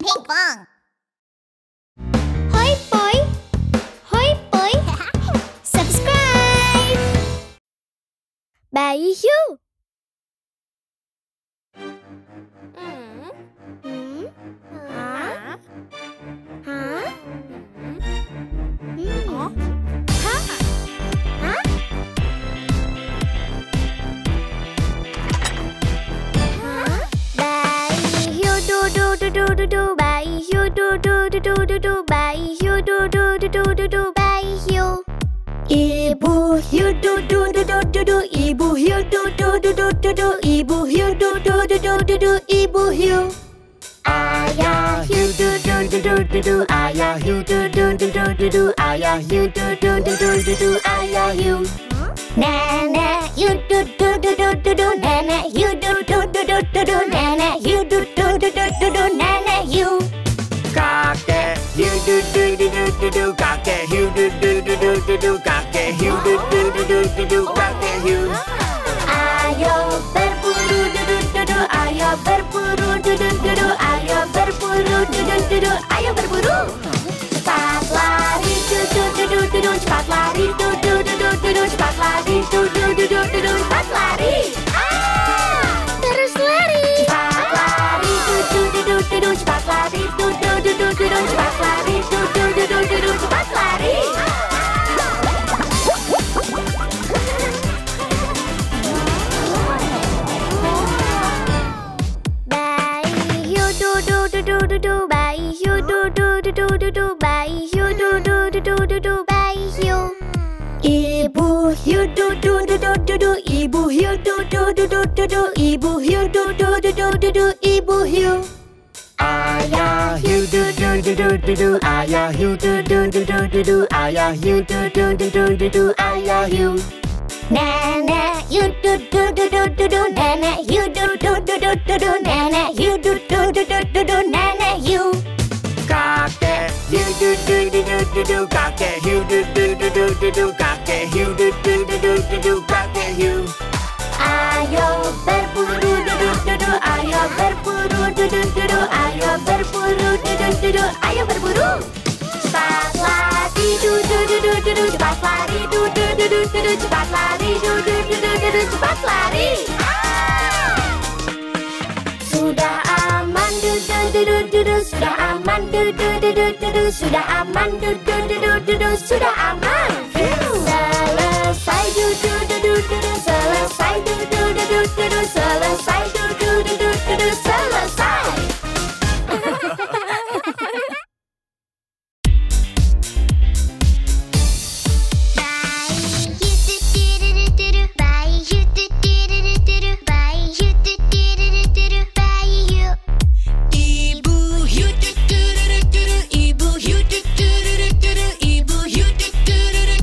Ping pong. Hoi poi, hoi poi. Subscribe. Bayi Hiu. Bayi Hiu du du du du du du. Bayi Hiu du du du du du du. Bayi Hiu. Ibu Hiu du du du du du du. Ibu Hiu du du du du du du. Ibu Hiu du du du du du du. Ibu Hiu. Ayah Hiu du du du du du du. Ayah Hiu du du du du du du. Ayah Hiu du du du du du du. Ayah Hiu. Nenek Hiu du du du du du du. Nenek Hiu du du du du du du. Nenek Hiu du du du du du du. Nenek Hiu. Kakek Hiu du du du du du du. Kakek Hiu du du du du du du. Kakek Hiu du du du du du du. Kakek Hiu. Ayo berburu du du du du. Ayo berburu du du du du. Ayo berburu du du du du. Ayo berburu. Cepat lari du du du du du du. Cepat lari du du du du du du. Cepat lari du du du du du du. Cepat lari. Terus lari. Cepat lari du du du du du du. Cepat lari du du du du du du. Cepat lari du du du du du du. Cepat lari. Bayi Hiu du du du du du du. Bayi Hiu du du du du du du. Bayi Hiu du du du du du du. Bayi Hiu. Ibu Hiu du du du du du du. Ibu Hiu du du du du du du. Ibu Hiu du du du du du du. Ibu Hiu. Ayah Hiu du du du du du du. Ayah Hiu du du du du du du. Ayah Hiu du du du du du du. Ayah Hiu. Nenek Hiu du du du du du du. Nenek Hiu du du du du du du. Nenek Hiu du du du du du du. Nenek Hiu. Kakek Hiu du du du du du du. Kakek Hiu du du du du du du. Kakek Hiu du du du du du du. Kakek Hiu. Ayo berburu du du du du. Ayo berburu du du du du. Ayo berburu du du du du. Ayo berburu. Cepat lari du du du du du du. Cepat lari du du du du du du. Cepat lari du du du du du du. Cepat lari. Sudah aman du du du du du du. Sudah aman du du du du du du. Sudah aman du du du du du du. Sudah aman. Selesai du du du du du du. Selesai du du du du du du. Selesai du du du du du du. Selesai. Ibu Hiu du du du du du. Ibu Hiu du du du du du. Ibu Hiu du du du du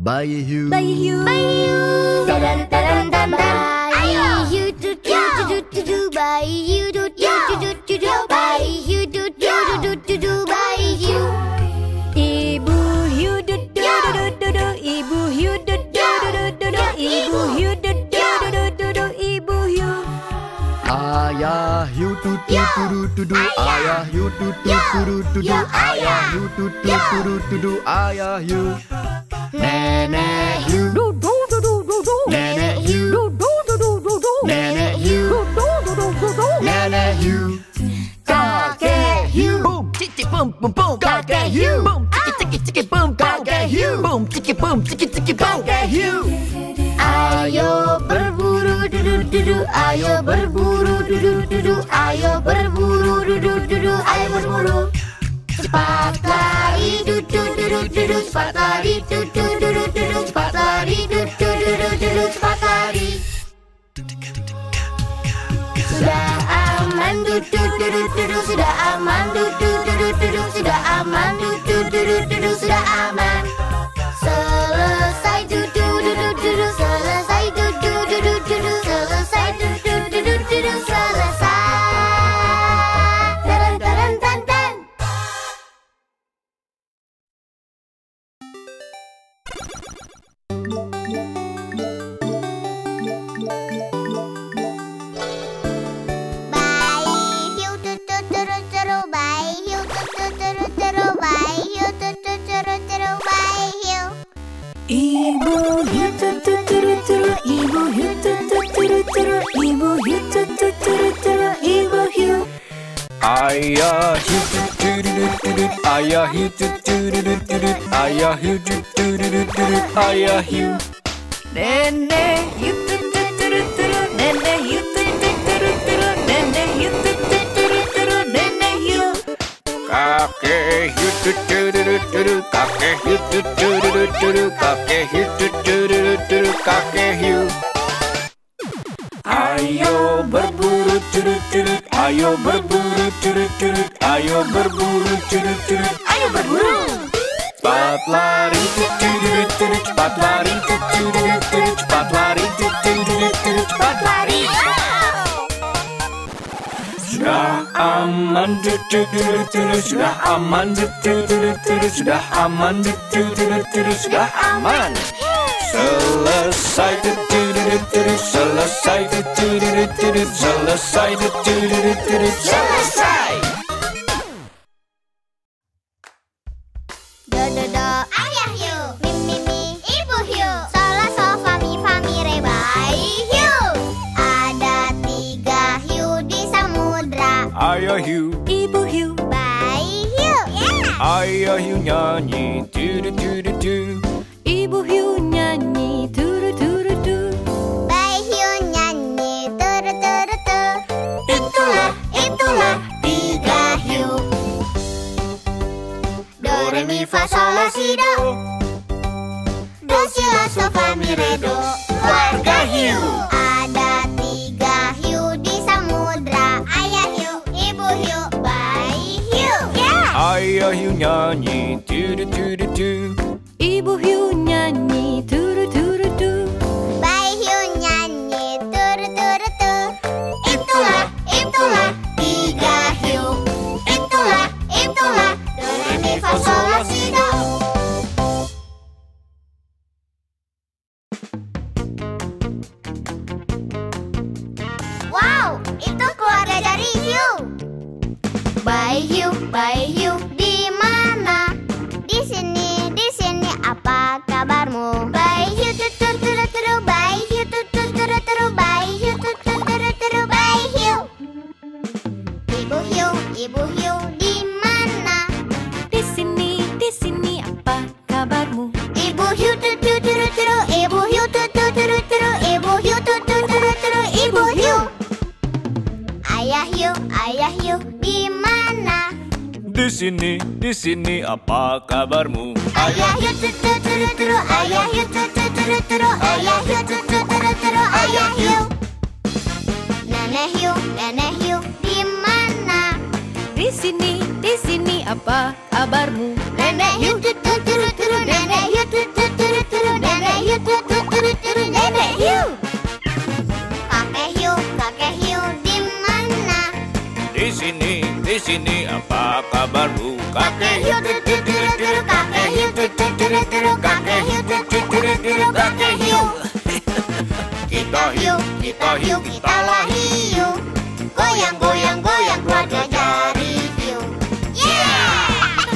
Bayi hiu. Bayi hiu. Taran taran taran. Bayi hiu du du du du du. Bayi hiu du du du du du. Bayi hiu du du du du du. Bayi hiu. Ibu hiu du du du du du. Ibu hiu du du du du du. Ibu hiu du du du du du. Ibu hiu. Ayah hiu du du du du du. Ayah hiu du du du du du. Ayah hiu du du du du du. Ayah hiu. Nenek hiu. Nenek hiu. Nenek hiu. Nenek hiu. Kakek hiu. Boom, tiki boom boom boom. Kakek hiu. Boom, tiki tiki boom. Kakek hiu. Boom, tiki boom tiki boom. Kakek hiu. Ayo berburu dudu dudu. Ayo berburu dudu dudu. Ayo berburu dudu dudu. Ayo berburu. Cepat lari dudu dudu dudu. Cepat lari dudu dudu dudu. Cepat lari dudu dudu dudu. Cepat lari. Sudah aman dudu dudu dudu. Sudah aman dudu dudu dudu. Sudah aman dudu dudu dudu. Sudah aman. Selesai dudu dudu dudu. Selesai dudu dudu dudu. Selesai dudu dudu dudu. Selesai. Taran taran tan tan. Ibu hiu tututuru, ibu hiu tututuru, ibu hiu tututuru, ibu hiu. Ayah hiu tututuru, ayah hiu tututuru, ayah hiu tututuru, ayah hiu. Nenek hiu tututuru, nenek hiu tututuru, nenek hiu tututuru, nenek hiu. Kakek hiu tututuru, kakek hiu tututuru, kakek hiu tututuru, kakek hiu. Ayo berburu turut-turut, ayo berburu turut-turut, ayo berburu turut-turut, Ayo berburu. cepat lari turut-turut, cepat lari turut-turut, cepat lari turut-turut, cepat lari. Sudah aman turut-turut, sudah aman turut-turut, sudah aman turut-turut, sudah aman. Selesai turut-turut, selesai turut-turut, selesai turut-turut, selesai. Dododo, ayah hiu. Mimi, ibu hiu. Sola, sofa, mi, fami, re, bayi hiu. Ada 3 hiu di samudra. Ayah hiu, Ibu hiu. Bayi hiu. ayah hiu nyanyi turut-turut. Ibu hiu nyanyi turu-turu-tu. Bayi hiu nyanyi turu-turu-tu. Itulah 3 hiu. Do, re, mi, fa, sol, la, si, do. Do, si, la, sol, fa, mi, re, do. Keluarga hiu. Ada 3 hiu di samudra. Ayah hiu, ibu hiu, bayi hiu. Ayah hiu nyanyi turut-turut. Ibu hiu nyanyi turu-turu-tu. Bayi hiu nyanyi turu-turu-tu. Itulah 3 hiu. Itulah do, re, mi, fa, sol, la, si, do. Wow, itu keluarga dari hiu. Bayi hiu, di mana? Di sini, apa kabarmu? Bayi hiu tututuru, bayi hiu tututuru, bayi hiu tututuru, bayi hiu. Ibu hiu, di mana? Di sini, apa kabarmu? Ibu hiu tututuru, ibu hiu tututuru, ibu hiu tututuru, ibu hiu. Ayah hiu, di mana? Di sini, apa kabarmu? Ayah hiu tututuru, ayah hiu tututuru, ayah hiu tututuru, ayah hiu. Nenek hiu, di mana? Di sini, apa kabarmu? Nenek hiu tututuru, nenek hiu tututuru, di sini, apa kabarmu? Kakek hiu turu-turu-turu, kakek hiu turu-turu-turu, kakek hiu turu-turu-turu, kakek hiu. Kita hiu, kitalah hiu. Goyang, goyang, goyang keluarga dari hiu. Yeah!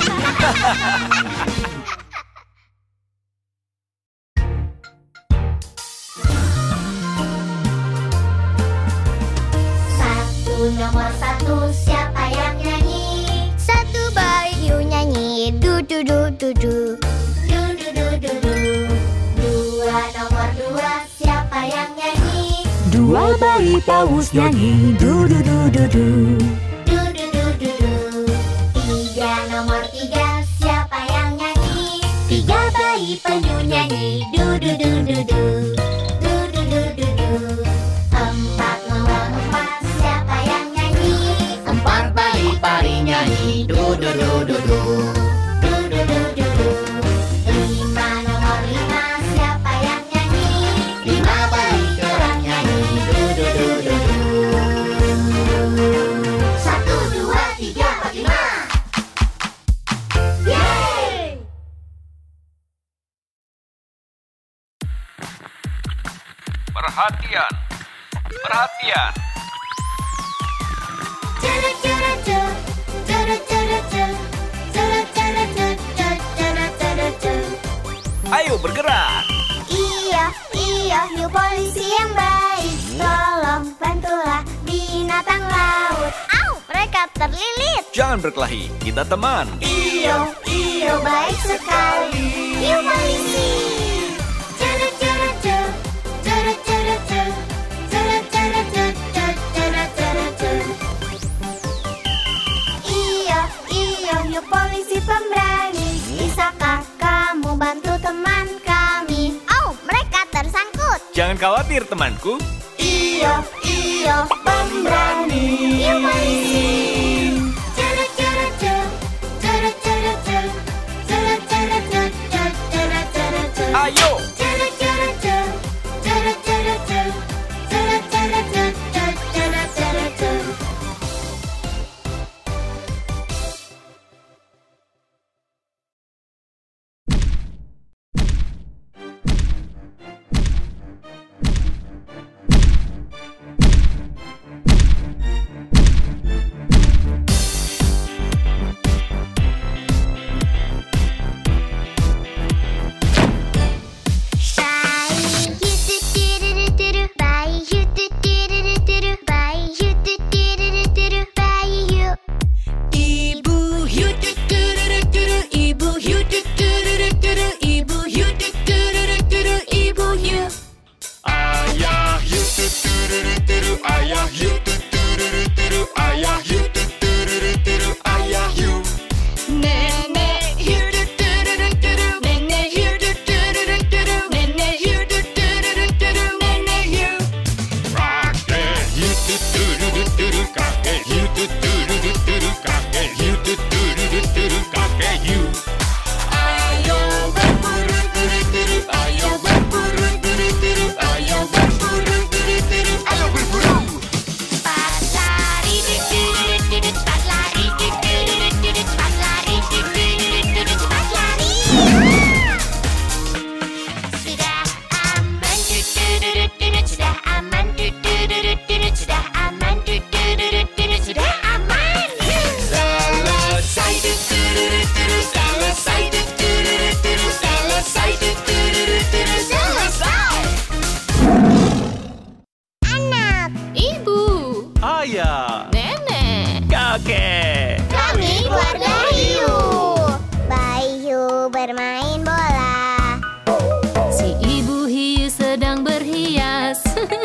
Nomor satu, siapa yang nyanyi? Satu bayi hiu nyanyi, du-du-du-du-du, du-du-du-du-du. Dua, nomor dua, siapa yang nyanyi? Dua bayi paus nyanyi, du-du-du-du-du, Du-du-du-du-du. Tiga, nomor tiga, siapa yang nyanyi? Tiga bayi penyu nyanyi, du-du-du-du-du, du-du-du-du-du. Empat, nomor empat, siapa yang nyanyi? Empat bayi pari nyanyi, du-du-du-du-du, Du-du-du-du-du. Lima, nomor lima, siapa yang nyanyi? lima bayi kerang nyanyi, du-du-du-du-du. Satu, dua, tiga, empat, lima. Yeay! Perhatian, perhatian. Curu-curu-cu, curu-curu-cu, curu-curu-cu-cu-curu-curu-cu. Ayo bergerak. Iya, hiu polisi yang baik. Tolong bantulah binatang laut. Au, mereka terlilit. Jangan berkelahi, kita teman. Iyo, baik sekali. Hiu polisi. Curu-curu-cu, curu-curu-cu, curu-curu-cu-cu-curu-curu-cu. Iyo, hiu polisi pemberani. Bisakah kamu bantu teman kami? Oh, mereka tersangkut. Jangan khawatir temanku. Iyo, pemberani. Hiu polisi. Curu-curu-cu, curu-curu-cu, curu-curu-cu, curu-curu-cu. Ayo. Curu-curu-cu, curu-curu-cu, curu-curu-cu, curu-curu-cu. bermain bola. Si ibu hiu sedang berhias.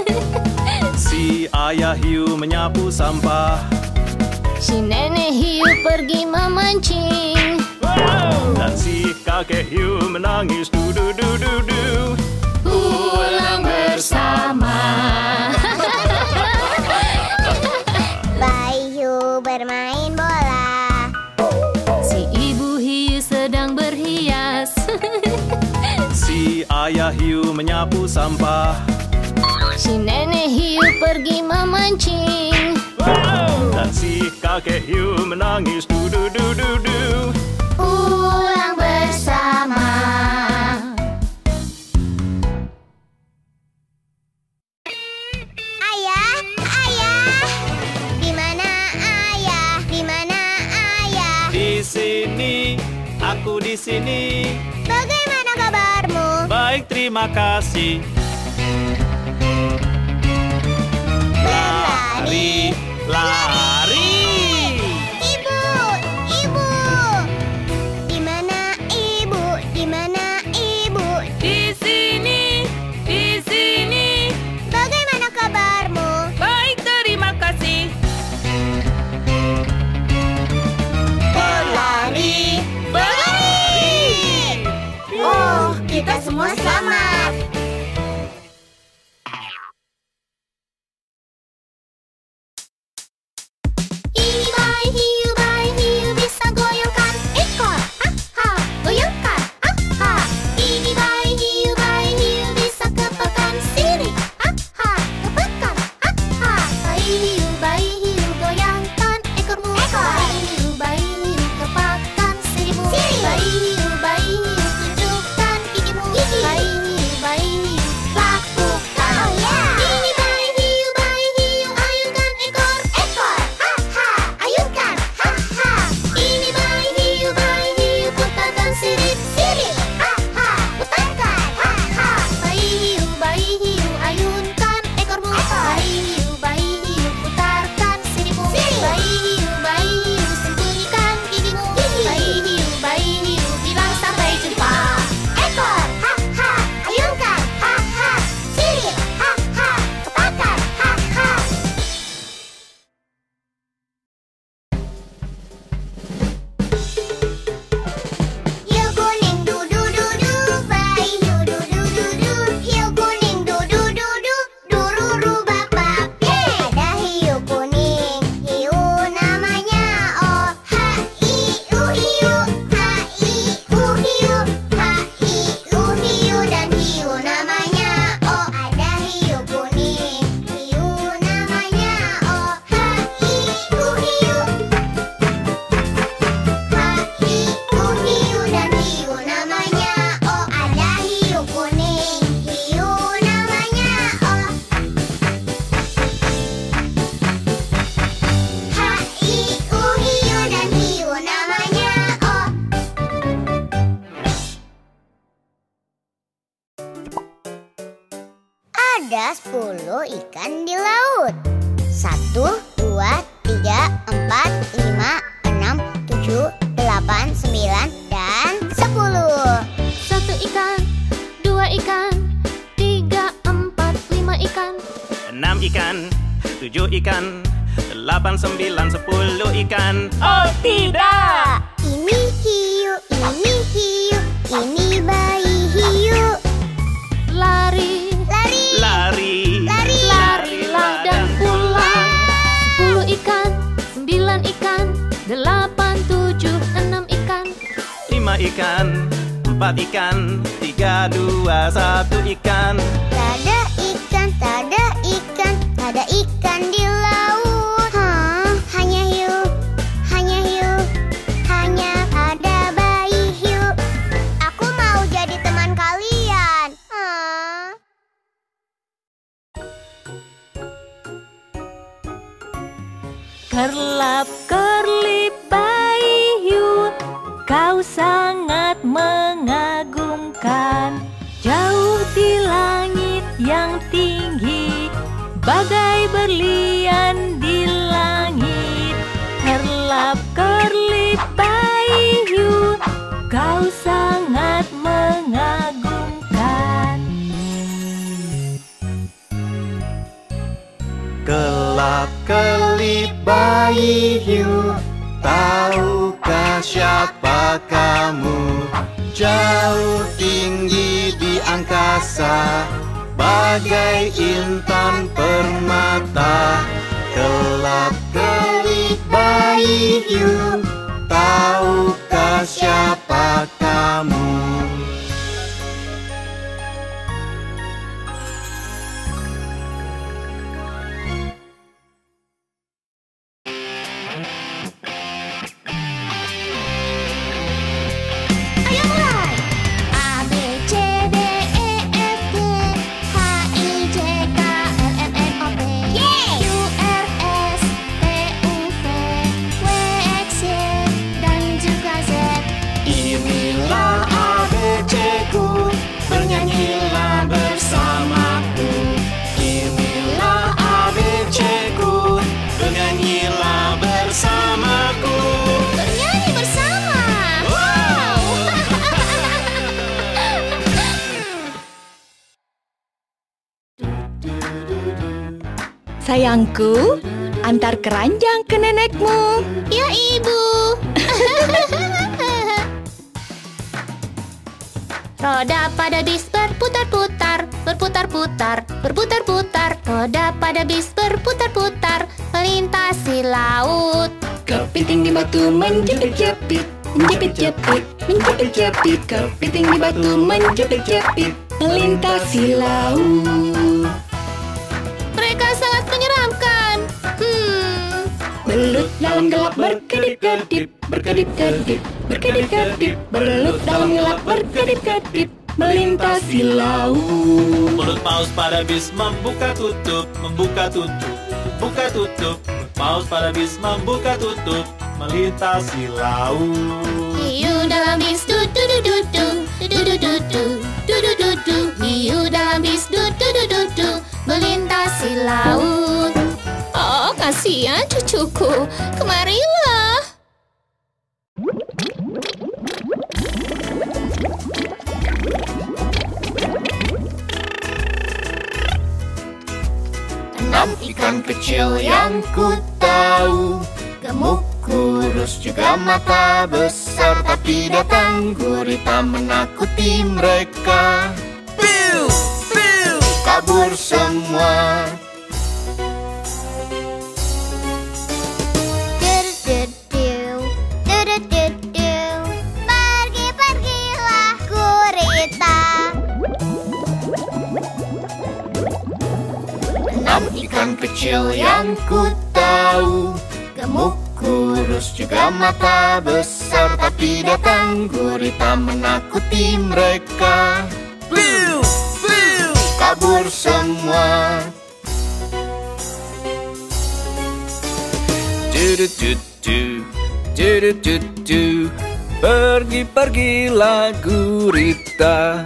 Si ayah hiu menyapu sampah. Si nenek hiu pergi memancing. Dan si kakek hiu menangis du-du-du-du-du. Pulang bersama. Bayi hiu bermain bola. Si ibu hiu sedang berhias. Si ayah hiu menyapu sampah. Si nenek hiu pergi memancing. Dan si menangis du-du-du-du-du. Ulang bersama. Ayah, ayah. Di mana ayah? Di mana ayah? Di sini, aku di sini. Bagaimana kabarmu? Baik, terima kasih. Lari, lari. Ibu, ibu. Di mana ibu? Di mana ibu? Di sini, di sini. Bagaimana kabarmu? Baik, terima kasih. Berlari, berlari. Oh, kita semua selamat. Ini bayi hiu bisa goyangkan ekor. Ha, goyangkan. Ha, ini bayi hiu bisa kepakkan sirip. Ha, kepakkan. Ha, bayi hiu goyangkan ekormu. Bayi hiu kepakkan siripmu. Bayi hiu tunjukkan gigimu. Bayi hiu lakukan. Ini bayi hiu ayunkan ekor. Ha, ayunkan. Ha, ini bayi hiu putarkan sirip. Ha, putarkan. Ha, bayi hiu ayunkan ekormu. Bayi hiu putarkan siripmu. Bayi hiu sembunyikan gigimu. Bayi hiu bilang sampai jumpa. Ekor. Ha, ayunkan. Ha, sirip. Ha, putarkan. Ha. Hiu kuning du du du du, bayi hiu du du du du. Hiu kuning du du du du, dururu bak bak. Ada hiu kuning, hiu namanya Oh. Ha i u hiu, ha i u hiu, ha i u hiu dan hiu namanya Oh. Ada hiu kuning, hiu namanya Oh. Ha i u hiu. Hiu dan hiu namanya Oh. Ada hiu kuning, hiu namanya Oh. Hiu dan hiu namanya Oh. Ada 10 ikan di laut. 1, 2, 3, 4, 5, 6, 7, 8, 9, dan 10. 1 ikan, 2 ikan, 3, 4, 5 ikan. 6 ikan, 7 ikan, 8, 9, 10 ikan. Oh tidak! Ini hiu, ini bayi hiu. Lari, Lari, Lari, larilah dan pulang. 10 ikan, 9 ikan, 8, 7, 6 ikan. 5 ikan, 4 ikan, 3, 2, 1 ikan. Tada ikan, tada ikan, tada ikan di laut. Hanya hiu, hanya ada bayi hiu. Aku mau jadi teman kalian. Kerlap kerlip bayi hiu, kau sangat mengagumkan. Jauh di langit yang tinggi, bagai berlian di langit. Kerlap kerlip bayi hiu, kau sangat mengagumkan. Kelap kelip bayi hiu, tahukah siapa kamu? Jauh tinggi di angkasa, bagai intan permata. Kelap kelip bayi hiu, tahukah siapa kamu? sayangku, antar keranjang ke nenekmu. Ya, Ibu. Roda pada bis berputar-putar, berputar-putar, berputar-putar. Roda pada bis berputar-putar, melintasi laut. Kepiting di batu menjepit-jepit, menjepit-jepit, menjepit-jepit. Kepiting di batu menjepit-jepit, melintasi laut. Mereka sangat menyeramkan. Belut dalam gelap berkedip-kedip, berkedip-kedip, berkedip-kedip. Belut dalam gelap berkedip-kedip, melintasi laut. Mulut paus pada bis membuka tutup, membuka tutup, buka tutup. Mulut paus pada bis membuka tutup, melintasi laut. Hiu dalam bis du-du-du-du-du, du-du-du-du-du, du-du-du-du. Hiu dalam bis du-du-du-du-du, melintasi laut. Oh, kasihan cucuku. Kemarilah. Enam ikan kecil yang ku tahu, gemuk, kurus, juga mata besar. Tapi datang gurita menakuti mereka. Piu, piu, kabur semua. Pergi-pergilah gurita. Enam ikan kecil yang ku tahu, gemuk, kurus, juga mata besar. Tapi datang gurita menakuti mereka. Piu, piu, kabur semua. Du-du-du-du, du-du-du-du. Pergi-pergilah gurita.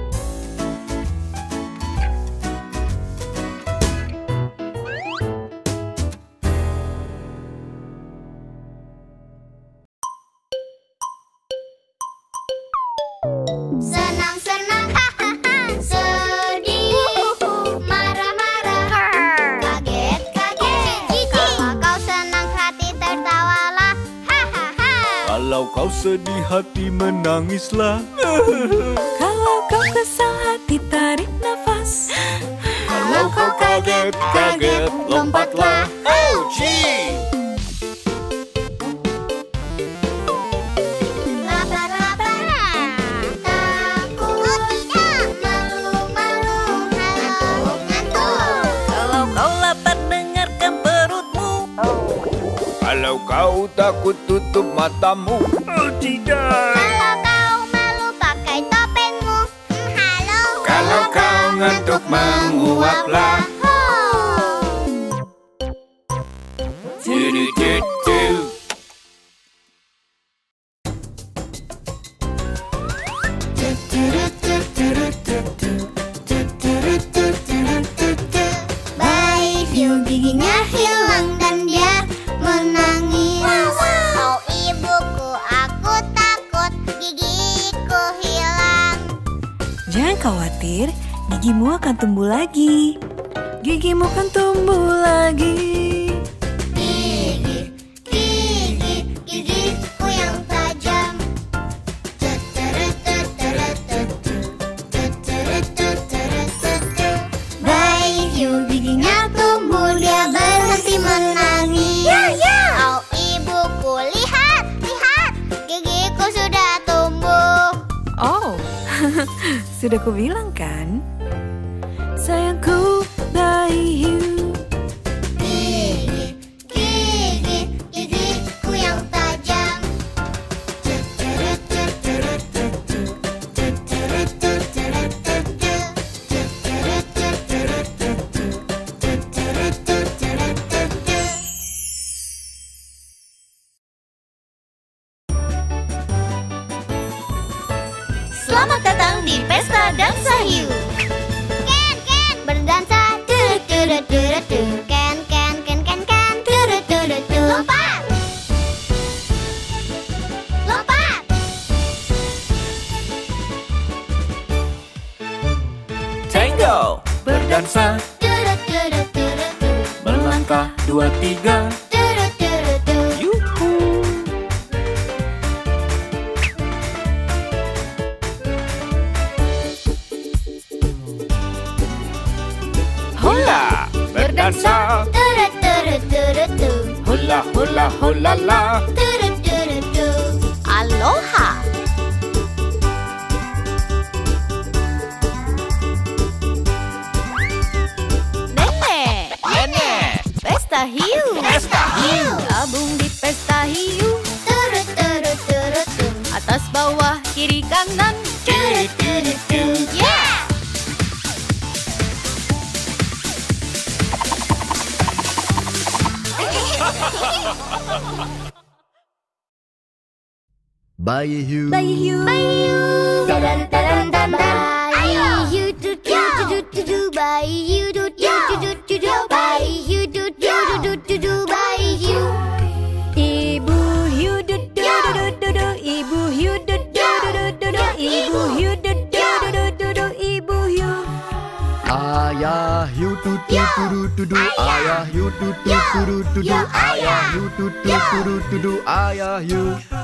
Senang-senang, hahaha. Sedih, marah-marah, kaget-kaget. Kalau kau senang hati tertawalah, hahaha. Kalau kau sedih hati menangislah. Kalau kau kesal hati tarik nafas. Kalau kau kaget-kaget, lompatlah. Ouchie! Lapar-lapar, takut, malu-malu, ngantuk-ngantuk. Kalau kau lapar dengarkan perutmu. Kalau kau takut tutup matamu. Oh tidak. Kalau kau malu pakai topengmu. Halo. Kalau kau ngantuk menguaplah. Du-du-du-du. Bayi hiu giginya hilang dan dia menangis. Oh ibuku, aku takut gigiku hilang. Jangan khawatir, gigimu akan tumbuh lagi. Gigimu akan tumbuh lagi. Gigiku yang tajam. Bayi hiu giginya tumbuh, dia berhenti menangis. Oh ibuku, lihat, gigiku sudah tumbuh. Oh, sudah kubilang kan? Sayangku, bayi hiu. Gigiku yang tajam. Selamat datang di Pesta Dansa Hiu. Ken, berdansa. Du-du-du-du-du. Ken, du-du-du-du. Lompat. Tango. Berdansa, Du-du-du-du-du. melangkah Langkah 2, 3. Turut turut tu. Yuhu. Hula, berdansa. Turut turut turut tu. Hula hula hula la. Turut turut tu. Aloha. Nenek. Pesta hiu. Gabung di pesta hiu. Turut turut turut tu. Atas bawah kiri kanan. Turut turut tu. Yeah. Bayi hiu. Tadan tadan tadan. Bayi hiu tut tut tut tut tut. Bayi hiu tut tut tut tut tut. Bayi hiu tut tut tut tut tut. Bayi hiu. Ibu hiu du du du du du. Ibu hiu du du du du du. Ibu hiu du du du du du. Ibu hiu. Ayah hiu tut tut tut tut tut. Ayah hiu tut tut tut tut tut. Ayah hiu tut tut tut tut tut. Ayah hiu.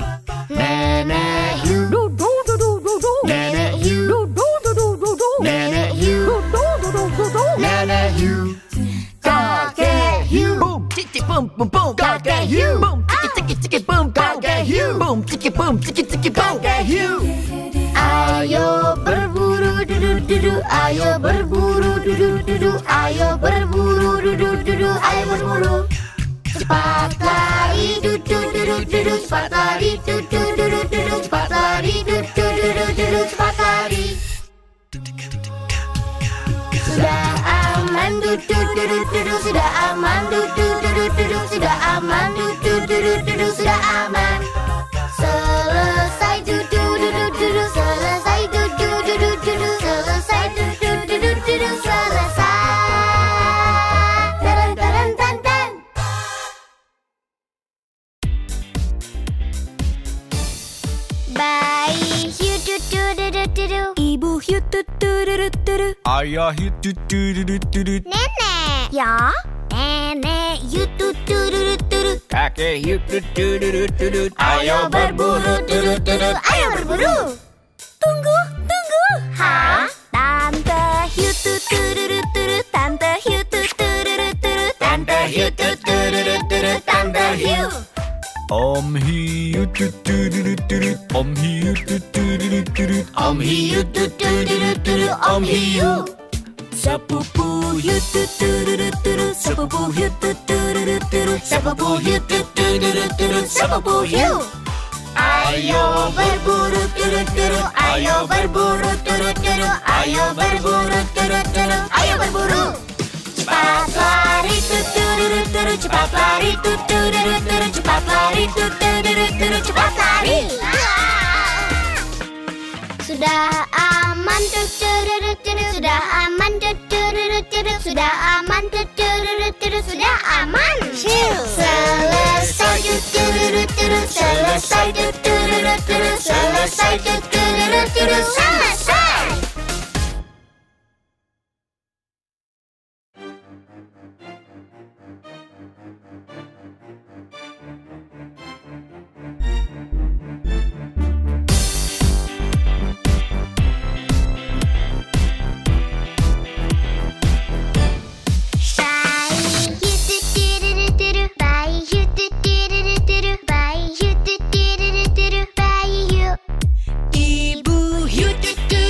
Nenek hiu. Du du du du du du. Nenek hiu. Du du du du du du. Nenek hiu. Du du du du du du. Nenek hiu. Kakek hiu. Boom, tiki boom boom boom. Kakek hiu. Boom, tiki tiki boom. Kakek hiu. Boom, tiki boom, tiki boom. Kakek hiu. Ayo berburu dudu dudu. Ayo berburu dudu dudu. Ayo berburu dudu dudu. Ayo berburu. Cepat lari dudu dudu dudu. Cepat lari dudu dudu dudu. Cepat lari dudu dudu dudu. Cepat lari. Sudah aman dudu dudu dudu. Sudah aman dudu dudu dudu. Sudah aman dudu dudu dudu. Sudah aman. Selesai dudu dudu dudu. Selesai dudu dudu dudu. Selesai dudu dudu dudu. Selesai. Taran taran tan tan. Bayi hiu dudu dudu dudu. Ibu hiu tu tu du du du du. Ayah hiu tut tut tut tut. Nenek. Ya. Nenek hiu dudu dudu dudu. Kakek hiu tut tut tut tut. Ayo berburu tut tut. Ayo berburu. Tunggu, tunggu. Hah? Tante hiu tuturuturu. Tante hiu tuturuturu. Tante hiu tuturuturu. Tante hiu. Om hiu tut tut tut. Om hiu tut tut tut. Om hiu tuturuturu. Om hiu. Sepupu hiu tu tu du du du. Sepupu hiu tu tu du du du. Sepupu hiu tuturuturu. Sepupu hiu. Ayo berburu turu-turu. Ayo berburu turu-turu. Ayo berburu turu-turu. Ayo berburu. Cepat lari turu-turu. Cepat lari turu-turu. Cepat lari turu-turu. Cepat lari. Sudah aman turu-turu. Sudah aman turu-turu. Sudah aman turu-turu. Sudah aman. Selesai turu-turu. Selesai turu-turu. Selesai turu-turu. Selesai. Ibu hiu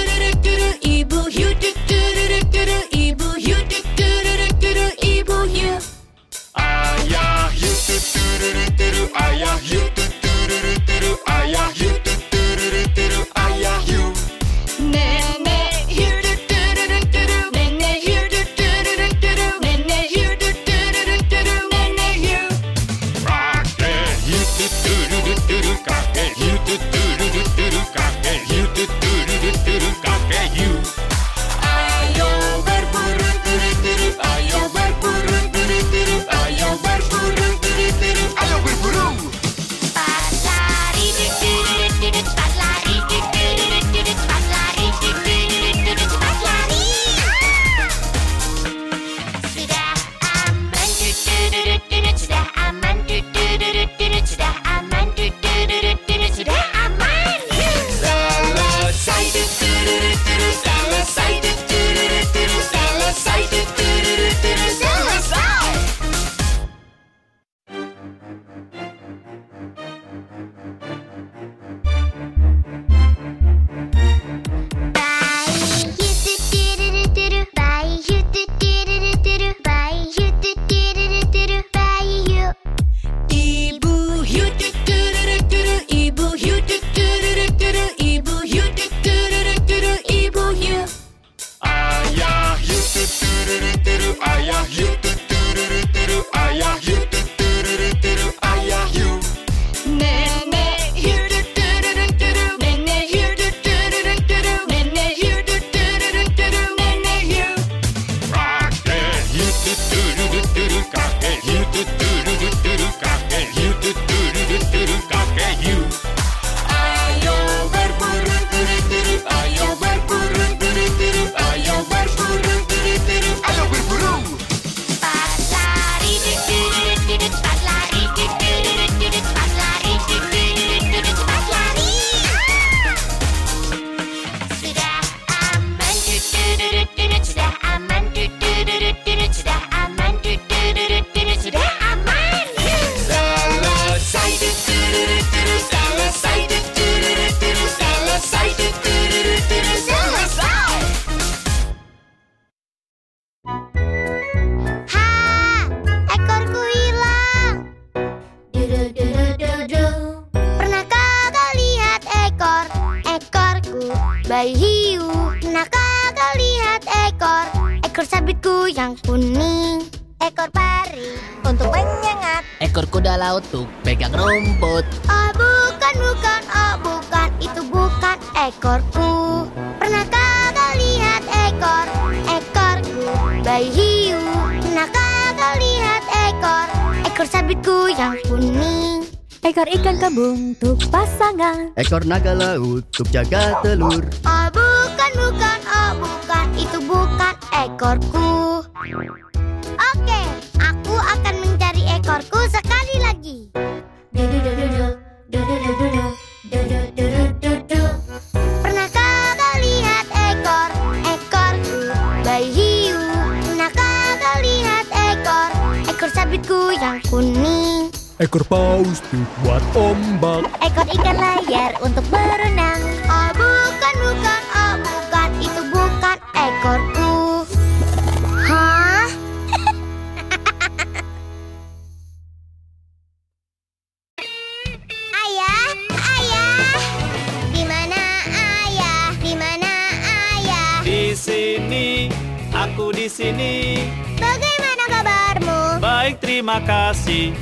bayi hiu. Pernahkah kau lihat ekor? Ekor sabitku yang kuning. Ekor pari untuk menyengat. Ekor kuda laut tuh pegang rumput. Oh bukan, bukan, oh bukan, itu bukan ekorku. Pernahkah kau lihat ekor? Ekorku bayi hiu. Pernahkah kau lihat ekor? Ekor sabitku yang kuning. Ekor ikan kembung untuk pasangan. Ekor naga laut untuk jaga telur. Oh bukan, bukan, oh bukan, itu bukan ekorku. Oke, aku akan mencari ekorku sekali lagi. Pernahkah kau lihat ekor? Ekorku bayi hiu. Pernahkah kau lihat ekor? Ekor sabitku yang kuning. Ekor paus tuh buat ombak. Ekor ikan layar untuk berenang. Oh bukan, bukan, oh bukan, itu bukan ekorku. Hah? Ayah, ayah, di mana ayah? Di mana ayah? Di sini, aku di sini. Bagaimana kabarmu? Baik, terima kasih.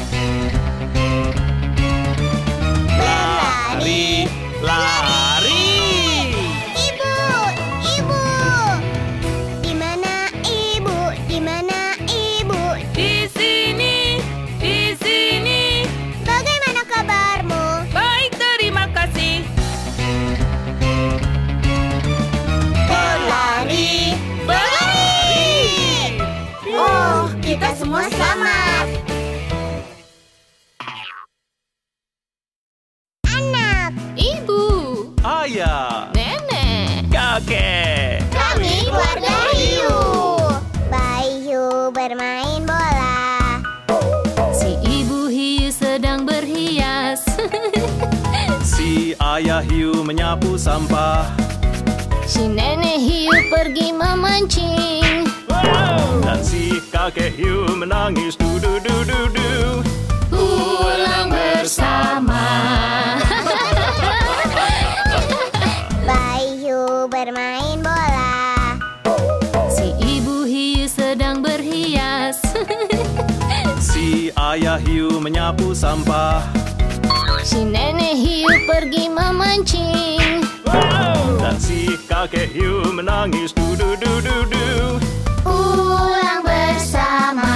Lari, lari. Ibu, ibu, di mana ibu? Di mana ibu? Di sini, di sini. Bagaimana kabarmu? Baik, terima kasih. Berlari, berlari. Oh, kita semua selamat. Anak, Ibu, Ayah, nenek, kakek. kami keluarga hiu. Bayi hiu bermain bola. Si ibu hiu sedang berhias. Si ayah hiu menyapu sampah. Si nenek hiu pergi memancing. Dan si kakek hiu menangis du du du du du. Pulang bersama. Bayi hiu bermain bola. Si ibu hiu sedang berhias. Si ayah hiu menyapu sampah. Si nenek hiu pergi memancing. Dan si kakek hiu menangis du du du du du. Pulang bersama.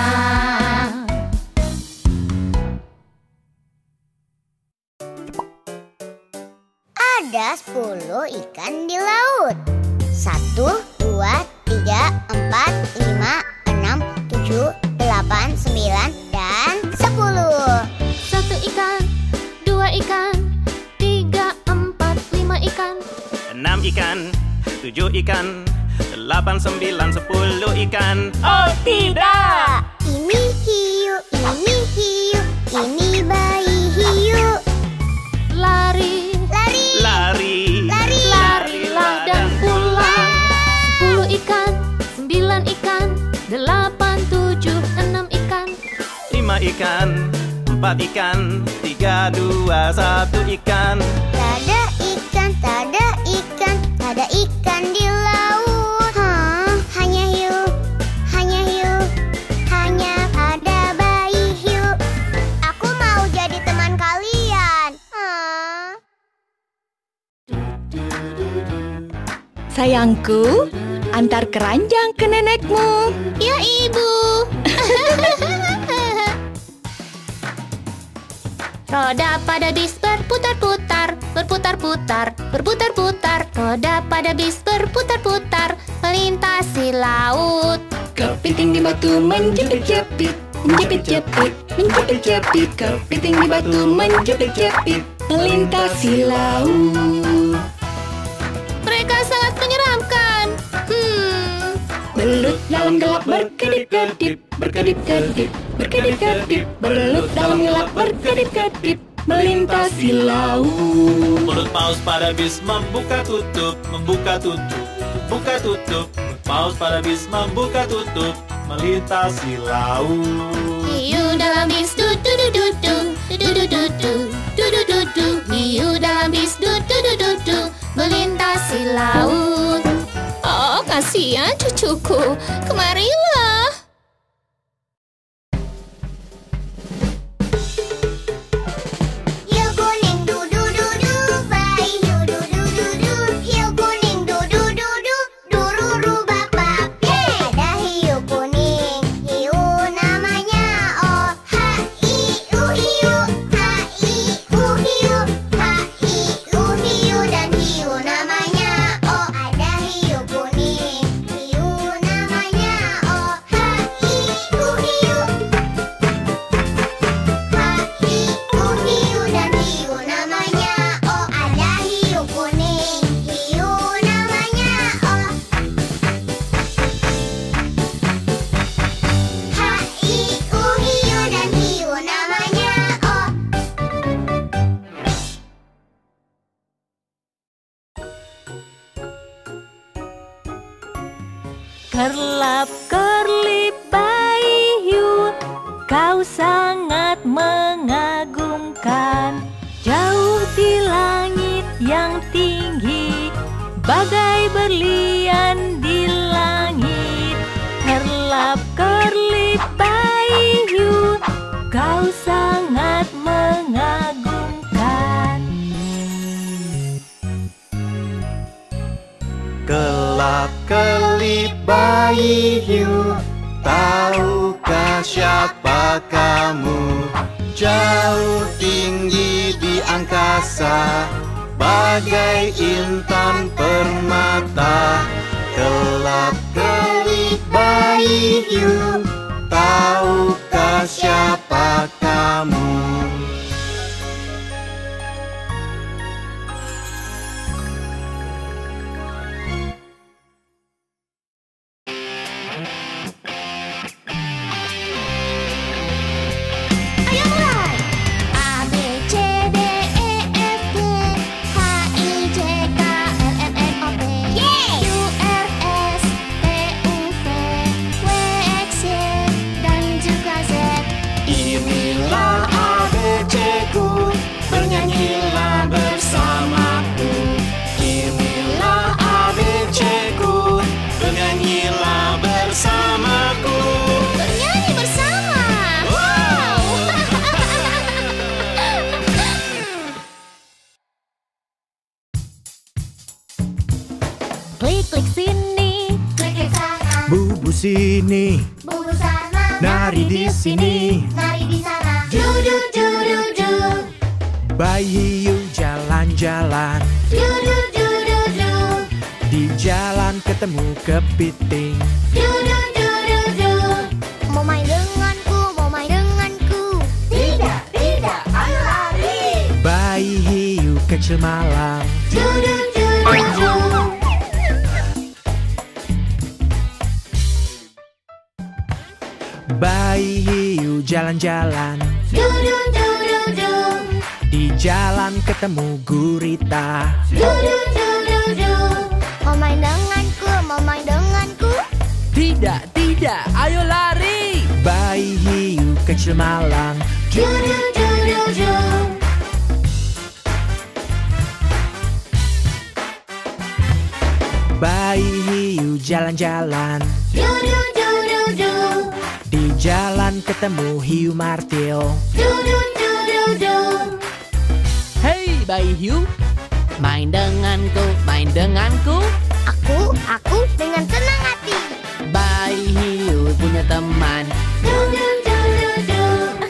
Ada 10 ikan di laut. 1, 2, 3, 4, 5, 6, 7, 8, 9, dan 10. 1 ikan, 2 ikan, 3, 4, 5 ikan. 6 ikan, 7 ikan, 8, 9, 10 ikan. Oh tidak! Ini hiu, ini bayi hiu. Lari, Lari, Lari, lari, larilah dan pulang. 10 ikan, 9 ikan, 8, 7, 6 ikan. 5 ikan, 4 ikan, 3, 2, 1 ikan. Tada ikan, tada ikan, tada ikan di laut. Hah, hanya hiu, hanya hiu, hanya ada bayi hiu. Aku mau jadi teman kalian. Hah. Sayangku, antar keranjang ke nenekmu. Ya ibu. Roda pada bis berputar-putar, berputar-putar, berputar-putar. Roda pada bis berputar-putar, melintasi laut. Kepiting di batu menjepit-jepit, menjepit-jepit, menjepit-jepit. Kepiting di batu menjepit-jepit, melintasi laut. Mereka sangat menyeramkan. Belut dalam gelap berkedip-kedip, berkedip-kedip, berkedip-kedip. Belut dalam gelap berkedip-kedip, melintasi laut. Mulut paus pada bis membuka tutup, membuka tutup, buka tutup. Mulut paus pada bis membuka tutup, melintasi laut. Hiu dalam bis du du du du du du du du du du du du du du. Hiu dalam bis du du du du du melintasi laut. Sofia, cucuku, kemarilah. Hiu kuning du du du du, bayi hiu du du du du. Hiu kuning du du du du, dururu bapap. Ada hiu kuning, hiu namanya Oh. Ha-i-u hiu, ha-i-u hiu, ha-i-u hiu dan hiu namanya Oh. Ada hiu kuning, hiu namanya Oh. Ha-i-u hiu, ha-i-u hiu dan hiu namanya Oh. Ada hiu kuning, hiu namanya Oh. Ha-i-u hiu dan hiu namanya Oh. Kerlap kerlip bayi hiu, kau sangat mengagumkan. Jauh di langit yang tinggi, bagai berlian di langit. Kerlap kerlip bayi hiu, kau sangat mengagumkan. Kelap kelip bayi hiu, tahukah siapa kamu? Jauh tinggi di angkasa, bagai intan permata. Kelap kelip bayi hiu, tahukah siapa kamu? Ayo mulai. A B C D E F G H I J K L M N O P Q R S T U V W X Y dan juga Z. Inilah ABC-ku, bernyanyilah bersamaku. Inilah ABC-ku, bernyanyilah bersamaku. Bernyanyi bersama. Wow. Klik-klik sini, Klik sana, Bubu sini, bubu sana, nari di sini. nari di sana. Du du du du du. Bayi hiu jalan-jalan, Du du du du du. di jalan ketemu kepiting. Du du du du du. Mau main denganku, mau main denganku. Tidak, tidak, ayo lari. Bayi hiu kecil malang, Du du du du du. bayi hiu jalan-jalan, Du du du du du. di jalan ketemu gurita. Du du du du du. Mau main denganku, mau main denganku. Tidak, tidak, ayo lari. Bayi hiu kecil malang, Du du du du du. bayi hiu jalan-jalan, Du du du du du. di jalan ketemu hiu martil. Du du du du du. Hei bayi hiu, main denganku, main denganku. Aku dengan senang hati. Bayi hiu punya teman. Du du du du du.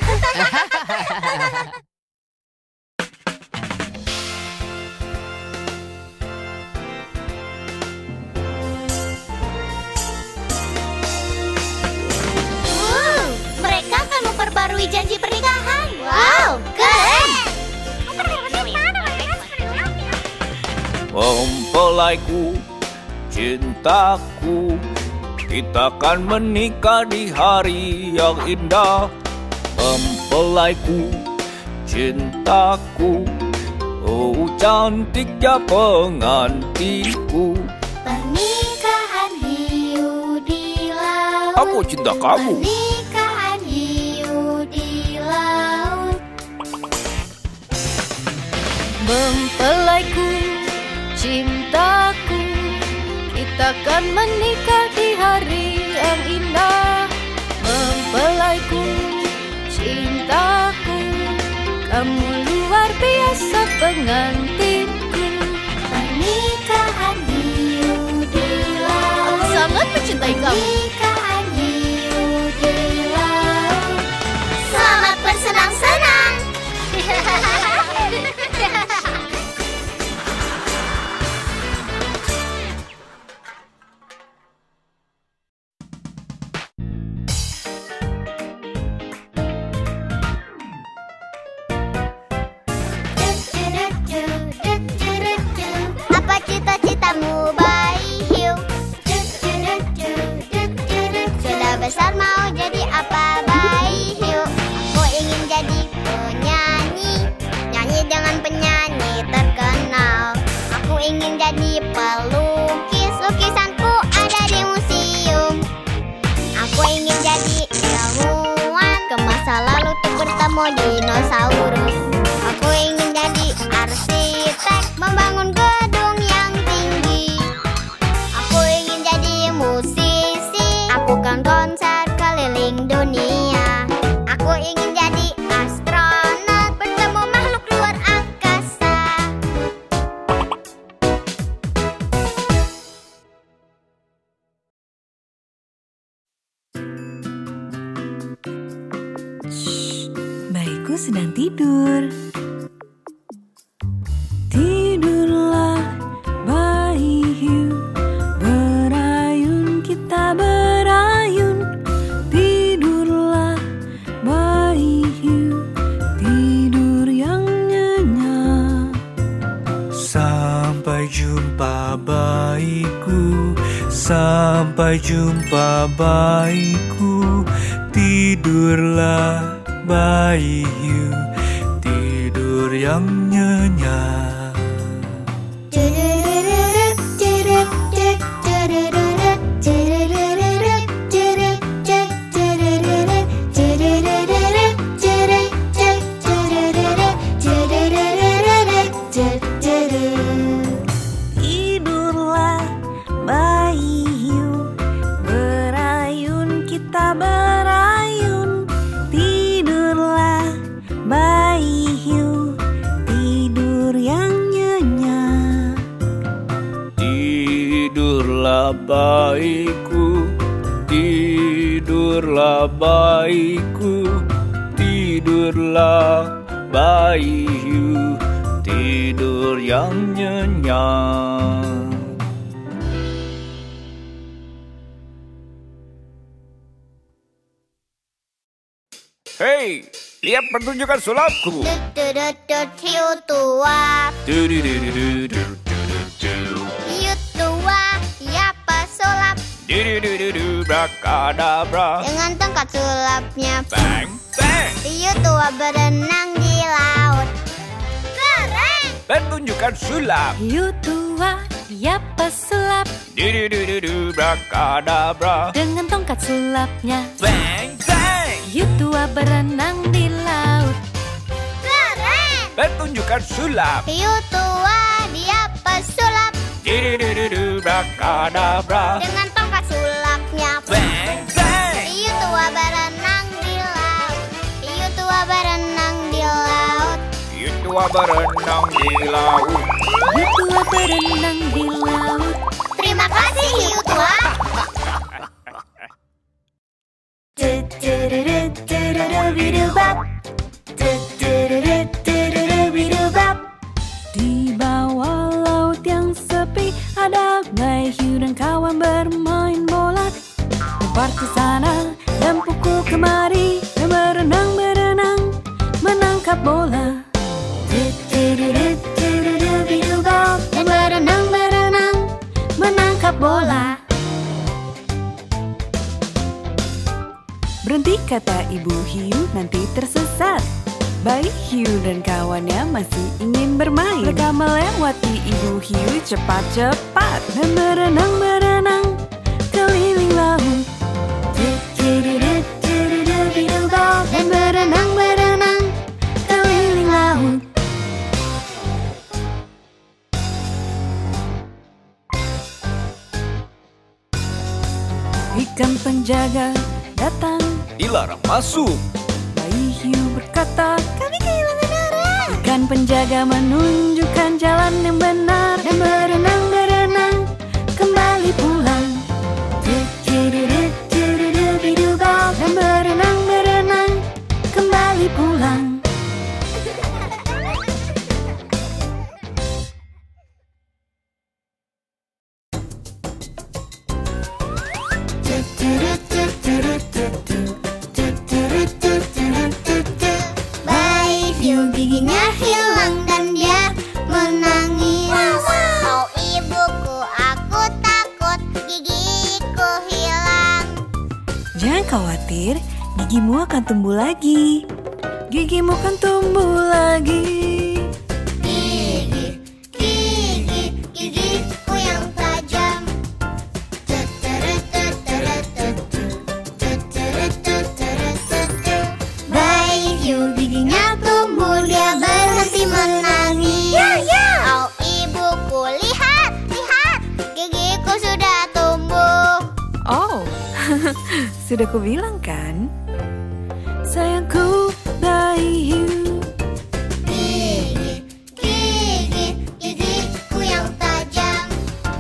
Wow, mereka akan memperbarui janji pernikahan. Wow, keren. Mempelaiku, cintaku, kita akan menikah di hari yang indah. Mempelaiku, cintaku, oh cantiknya pengantinku. Pernikahan hiu di laut. Aku cinta kamu. Pernikahan hiu di laut. mempelaiku, cintaku, kita Kita kan menikah di hari yang indah. Mempelaiku, cintaku, kamu luar biasa pengantinku. Pernikahan hiu di laut. Aku sangat mencintai kamu. Pernikahan hiu di laut. Selamat bersenang-senang. Apa cita-citamu, bayi hiu? Sudah besar mau jadi apa, bayi hiu? Aku ingin jadi penyanyi, nyanyi dengan penyanyi terkenal. Aku ingin jadi pelukis, lukisanku ada di museum. Aku ingin jadi ilmuwan, ke masa lalu untuk bertemu dinosaurus. Aku ingin jadi arsitek, membangun gedung yang tinggi. Aku ingin jadi musisi, lakukan konser keliling dunia. Aku ingin jadi astronot, bertemu makhluk luar angkasa. Bayiku sedang tidur. Tidurlah bayi hiu, berayun kita berayun. Tidurlah bayi hiu, tidur yang nyenyak. Sampai jumpa bayiku, sampai jumpa bayiku. Tidurlah bayi hiu, tidur yang nyenyak. Tidurlah bayi hiu, berayun kita berayun. Tidurlah bayi hiu, tidur yang nyenyak. Tidurlah bayiku, tidurlah bayiku. Tidurlah bayi hiu, tidur yang nyenyak. Hei, lihat pertunjukan sulapku. Hiu tua, Du-du-du-du-du-du-du-du. hiu tua, ya pesulap. Du-du-du-du-du, brakadabra. Dengan tongkat sulapnya, Bang, bang. hiu tua berenang di laut. Keren! Pertunjukan sulap. Hiu tua, dia pesulap. Du-du-du-du-du, brakadabra. Dengan tongkat sulapnya, Bang, bang. hiu tua berenang di laut. Keren! Pertunjukan sulap. Hiu tua, dia pesulap. Du-du-du-du-du, brakadabra. Dengan tongkat sulapnya, Bang, bang. hiu tua berenang di laut. Hiu tua berenang di laut. Hiu tua berenang di laut. Hiu tua berenang di laut. Terima kasih, hiu tua. Di bawah laut yang sepi ada bayi hiu dan kawan bermain bola. Lempar ke sana dan pukul kemari dan berenang-berenang menangkap bola. Dan berenang-berenang menangkap bola. Berhenti, kata ibu hiu, nanti tersesat. Bayi hiu dan kawannya masih ingin bermain. Mereka melewati ibu hiu cepat-cepat dan berenang-berenang keliling laut. Dan berenang-berenang keliling laut. penjaga datang, dilarang masuk. bayi hiu berkata, kami kehilangan arah. Ikan penjaga menunjukkan jalan yang benar dan berenang-berenang kembali pulang. Dan berenang-berenang kembali pulang. Bayi hiu giginya hilang dan dia menangis. Oh ibuku, aku takut gigiku hilang. Jangan khawatir, gigimu akan tumbuh lagi. Gigimu akan tumbuh lagi. Gigiku yang tajam. Bayi hiu giginya tumbuh, dia berhenti menangis. Oh ibuku, lihat, gigiku sudah tumbuh. Oh, sudah kubilang kan? Sayangku, bayi hiu. Gigiku yang tajam.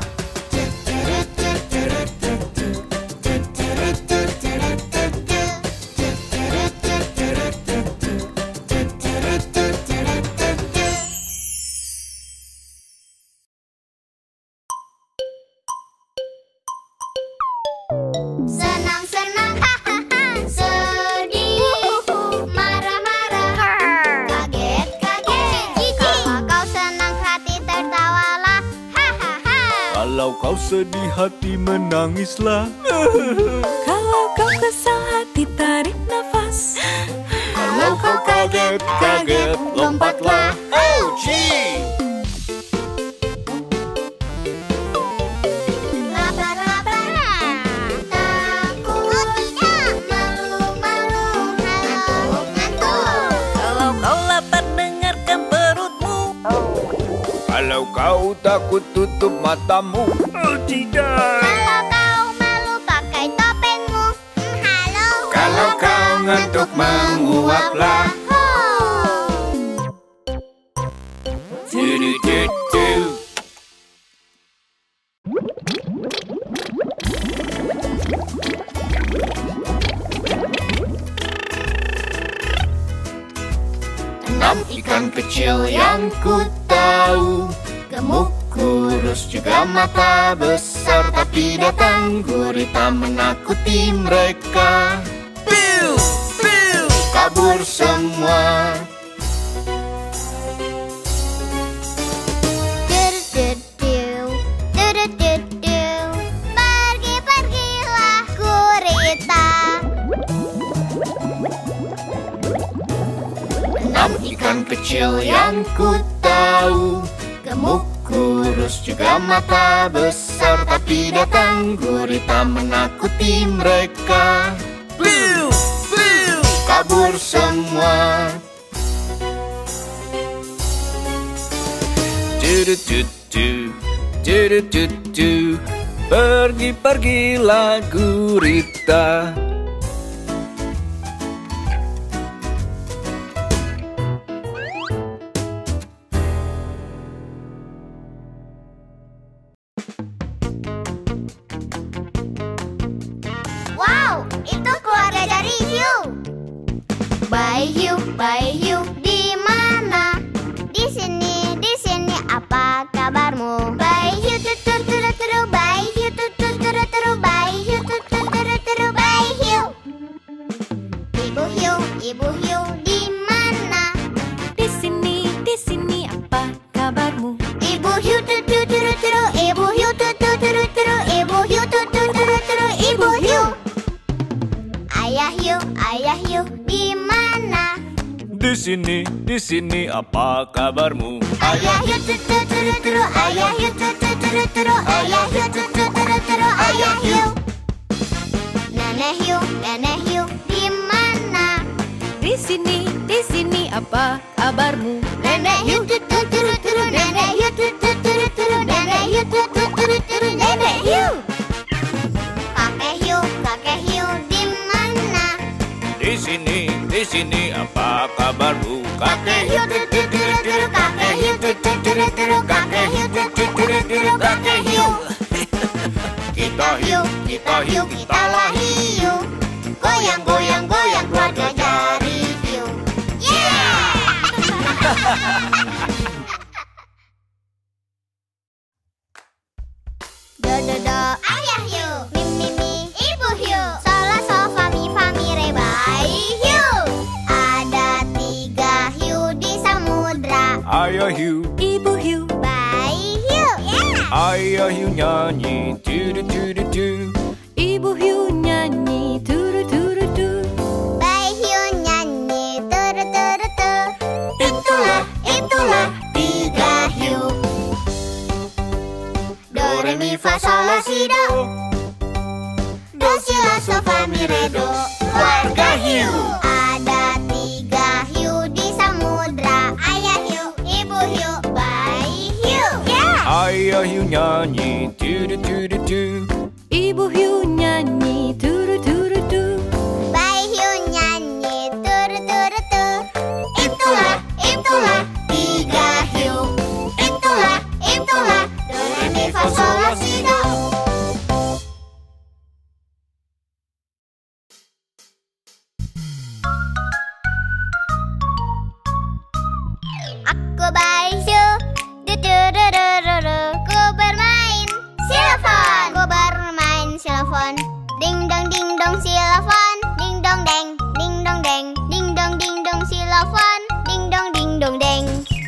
Senang-senang, hahaha. Sedih, marah-marah, kaget-kaget. Kalau kau senang hati tertawalah, hahaha. Kalau kau sedih hati menangislah. Kalau kau kesal hati tarik nafas. Kalau kau kaget, lompatlah. Oh, gee! Lapar-lapar, takut, malu-malu, ngantuk. Kalau kau lapar dengarkan perutmu. Kalau kau takut tutup matamu. Oh, tidak. Kalau kau malu pakai topengmu. Halo. Kalau kau ngantuk menguaplah. Du-du-du-du. Enam ikan kecil yang ku tahu, gemuk, kurus, juga mata besar. Tapi datang gurita menakuti mereka. Piu, piu, kabur semua. Pergi-pergilah gurita. Enam ikan kecil yang ku tahu, gemuk, kurus, juga mata besar. Tapi datang gurita menakuti mereka. Piu, piu, kabur semua. Du-du-du-du, du-du-du-du. Pergi-pergilah gurita. Wow, itu keluarga dari hiu. Bayi hiu, di mana? Di sini, apa kabarmu? Bayi hiu, turu-turu, bayi hiu, turu-turu, bayi hiu, turu-turu, bayi hiu. Ibu hiu, di mana? Di sini, apa kabarmu? Ibu hiu, turu-turu, ibu hiu, turu-turu, ibu hiu, turu-turu, ibu hiu. Ayah hiu, di mana? Di sini, apa kabarmu? Ayah hiu, turu-turu, ayah hiu, turu-turu, ayah hiu, turu-turu, ayah hiu. Nenek hiu, di mana? Di sini, apa kabarmu? Nenek hiu, turu-turu, nenek hiu, turu-turu, nenek hiu, turu-turu, nenek hiu. Kakek sini, apa kabarmu? Kakek hiu turu-turu-turu, kakek hiu turu-turu-turu, kakek hiu turu-turu-turu, kakek hiu. Kita hiu, kitalah hiu. Goyang, goyang, goyang, keluarga jari hiu. Yeah! Do, ayah hiu. Mi, ibu hiu. Sola, sol, fami, re, bayi hiu. Ada 3 hiu di samudra. Ayah hiu, Ibu hiu, Bayi hiu. Yeah! ayah hiu nyanyi, tu-du-tu-du-tu. ibu hiu nyanyi turu-turu-tu. Bayi hiu nyanyi turu-turu-tu. Itulah 3 hiu. Do, re, mi, fa, sol, la, si, do. Do, si, la, sol, fa, mi, re, do. Keluarga hiu. Ada 3 hiu di samudra. Ayah hiu, ibu hiu, bayi hiu. Yeah! Ayah hiu nyanyi, tu-du-tu-du-tu. Ibu hiu nyanyi turu-turu-tu. Bayi hiu nyanyi turu-turu-tu. Itulah 3 hiu. Itulah do, re, mi, fa, sol, la, si, do. Aku bayi hiu, du-du-du-du-du-du. Ku bermain silafon. Ku bermain silafon. Ding dong silafon. Ding dong deng, ding dong deng. Ding dong silafon. Ding dong deng.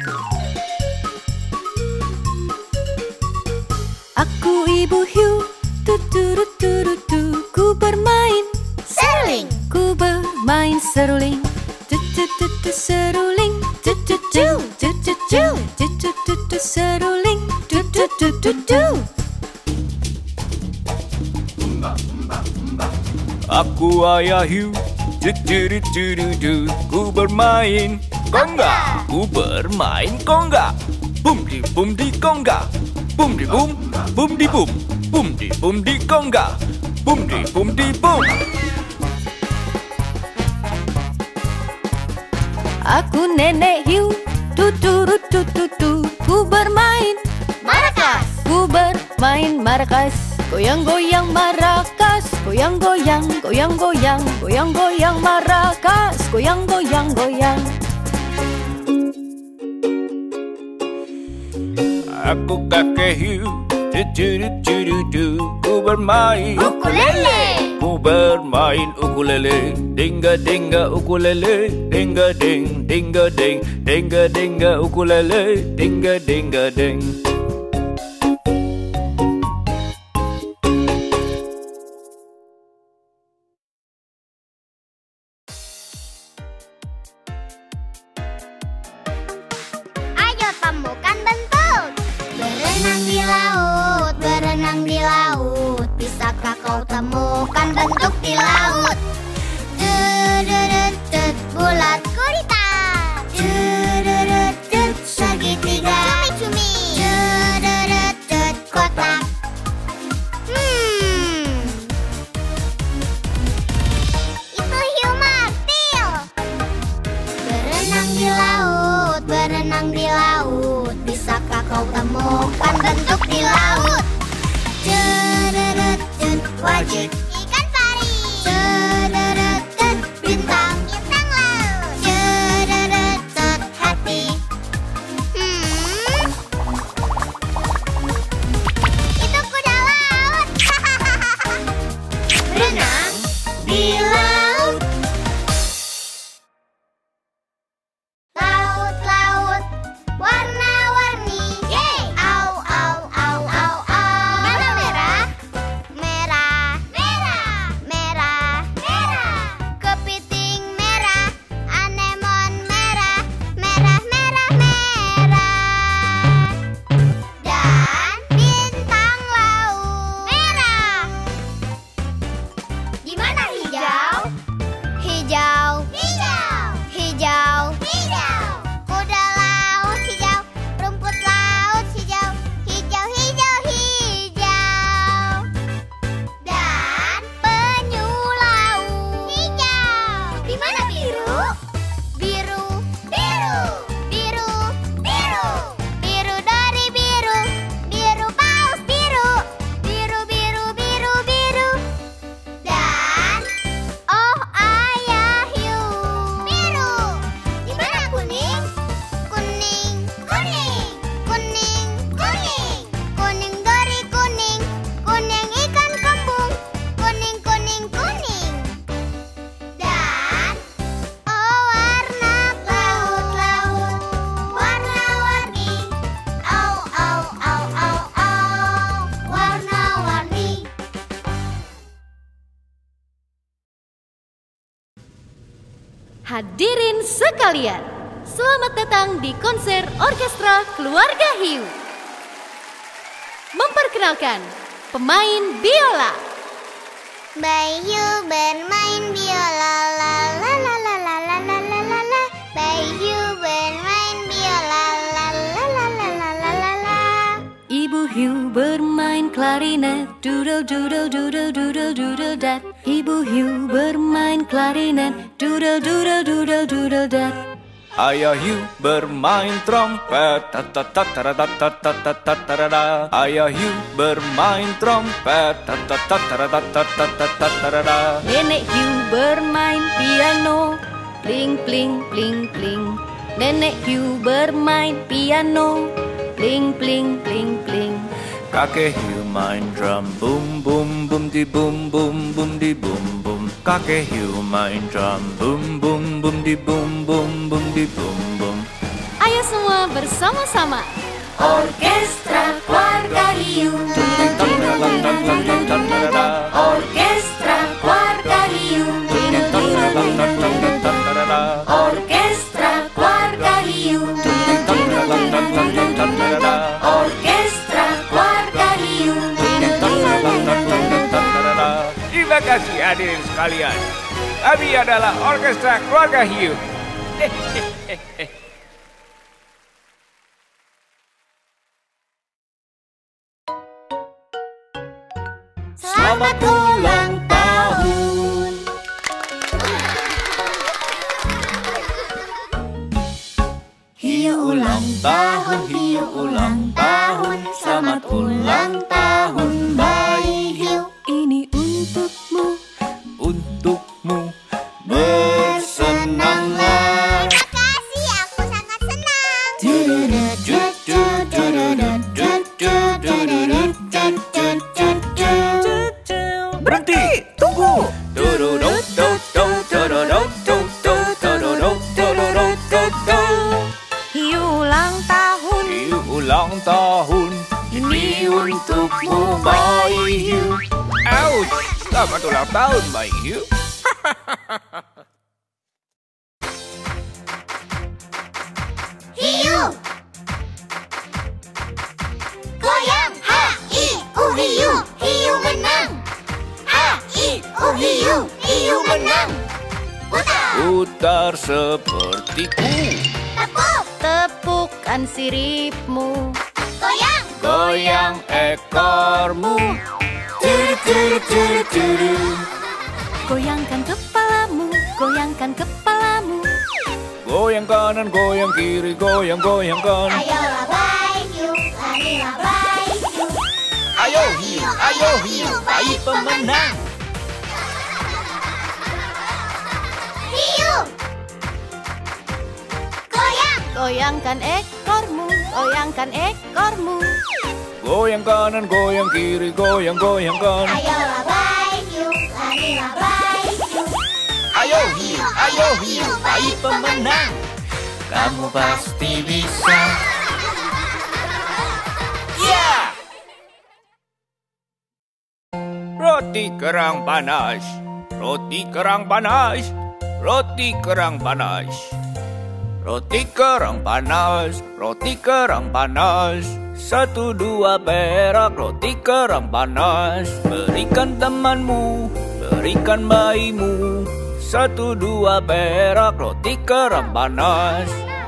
Aku ibu hiu, tuturu-turu-tu. Ku bermain Seruling. Ku bermain seruling. Tu-tu-tu-tu seruling. Tu-tu-tu. Tu-tu-tu. Tu-tu-tu seruling. Tu-tu-tu-tu. Aku ayah hiu, tu-tu-du-tu-du-du. Ku bermain kongga, ku bermain kongga. Bum di kongga, bum di bum di kongga, bum di bum. Aku nenek hiu, tuturu-tu-tu-tu. Ku bermain Marakas. Ku bermain marakas. Goyang-goyang marakas. Goyang-goyang, goyang-goyang. Goyang-goyang marakas. Goyang-goyang, goyang. Aku kakek hiu, tu-tu-du-tu-du-du. Ku bermain Ukulele. Ku bermain ukulele. Dingga-dingga ukulele. Dingga-ding, dingga-ding. Dingga-dingga ukulele. Dingga-dingga-ding. Ayo temukan bentuk. Berenang di laut, berenang di laut. Bisakah kau temukan bentuk di laut? Tut, bulat gurita. Tut, segitiga. Cumi-cumi. Tut, kotak. Itu hiu martil. Berenang di laut, berenang di laut. Bisakah kau temukan bentuk di laut? Wajib ikan pari. Bintang laut. Hati. Itu kuda laut. Berenang di laut. Laut, warna-warni. Au, au, au, au, au. Merah, merah, merah. Hadirin sekalian, selamat datang di konser orkestra keluarga hiu. Memperkenalkan pemain biola. Bayu bermain biola, la la la la la la la la la la. Bayu bermain biola, la la la la la la la la. Ibu hiu bermain klarinet, doodle doodle doodle doodle doodle dat. Ibu hiu bermain klarinet, doodle doodle doodle doodle dat. Ayah hiu bermain trompet, ta-ta-ta-ta-ta-ta-ta-ta-ta-ta-ta-ta. Ayah hiu bermain trompet, ta-ta-ta-ta-ta-ta-ta-ta-ta-ta-ta. Nenek hiu bermain piano, pling pling pling pling. Nenek hiu bermain piano, pling pling pling pling. Kakek hiu main drum, boom boom boom di boom boom boom di boom boom. Kakek hiu main drum, boom boom boom di boom boom boom di boom boom. Ayo semua bersama-sama. Orkestra keluarga hiu, orkestra keluarga hiu, orkestra keluarga hiu, orkestra keluarga hiu. Terima kasih hadirin sekalian. Kami adalah orkestra keluarga hiu. Selamat ulang tahun. Hiu ulang tahun, hiu ulang tahun. Selamat ulang tahun bayi hiu. Ini untukmu, Untukmu bersenang-senang. Makasih, aku sangat senang. Berhenti, tunggu. hiu ulang tahun. Hiu ulang tahun, ini untukmu bayi hiu. Ouch! Selamat ulang tahun, bayi hiu. Hiu. Goyang, ha-i-u hiu, hiu menang. Ha-i-u hiu, hiu menang. Putar, Putar sepertiku. tepuk, Tepukkan siripmu, goyang. Goyang ekormu. goyangkan kepalamu, goyangkan kepalamu. Goyang kanan, goyang kiri, goyang-goyangkan. Ayolah bayi hiu, larilah bayi hiu. Ayo hiu, bayi pemenang. Hiu. Goyang, Goyangkan ekormu, goyangkan ekormu. Goyang kanan, goyang kiri, goyang-goyangkan. ayolah bayi hiu, larilah bayi hiu. Ayo hiu, bayi pemenang. Kamu pasti bisa. Ya! Roti kerang panas, roti kerang panas, roti kerang panas. Roti kerang panas, roti kerang panas. 1, 2 perak roti kerang panas. Berikan temanmu, berikan bayimu. 1, 2 perak roti kerang panas.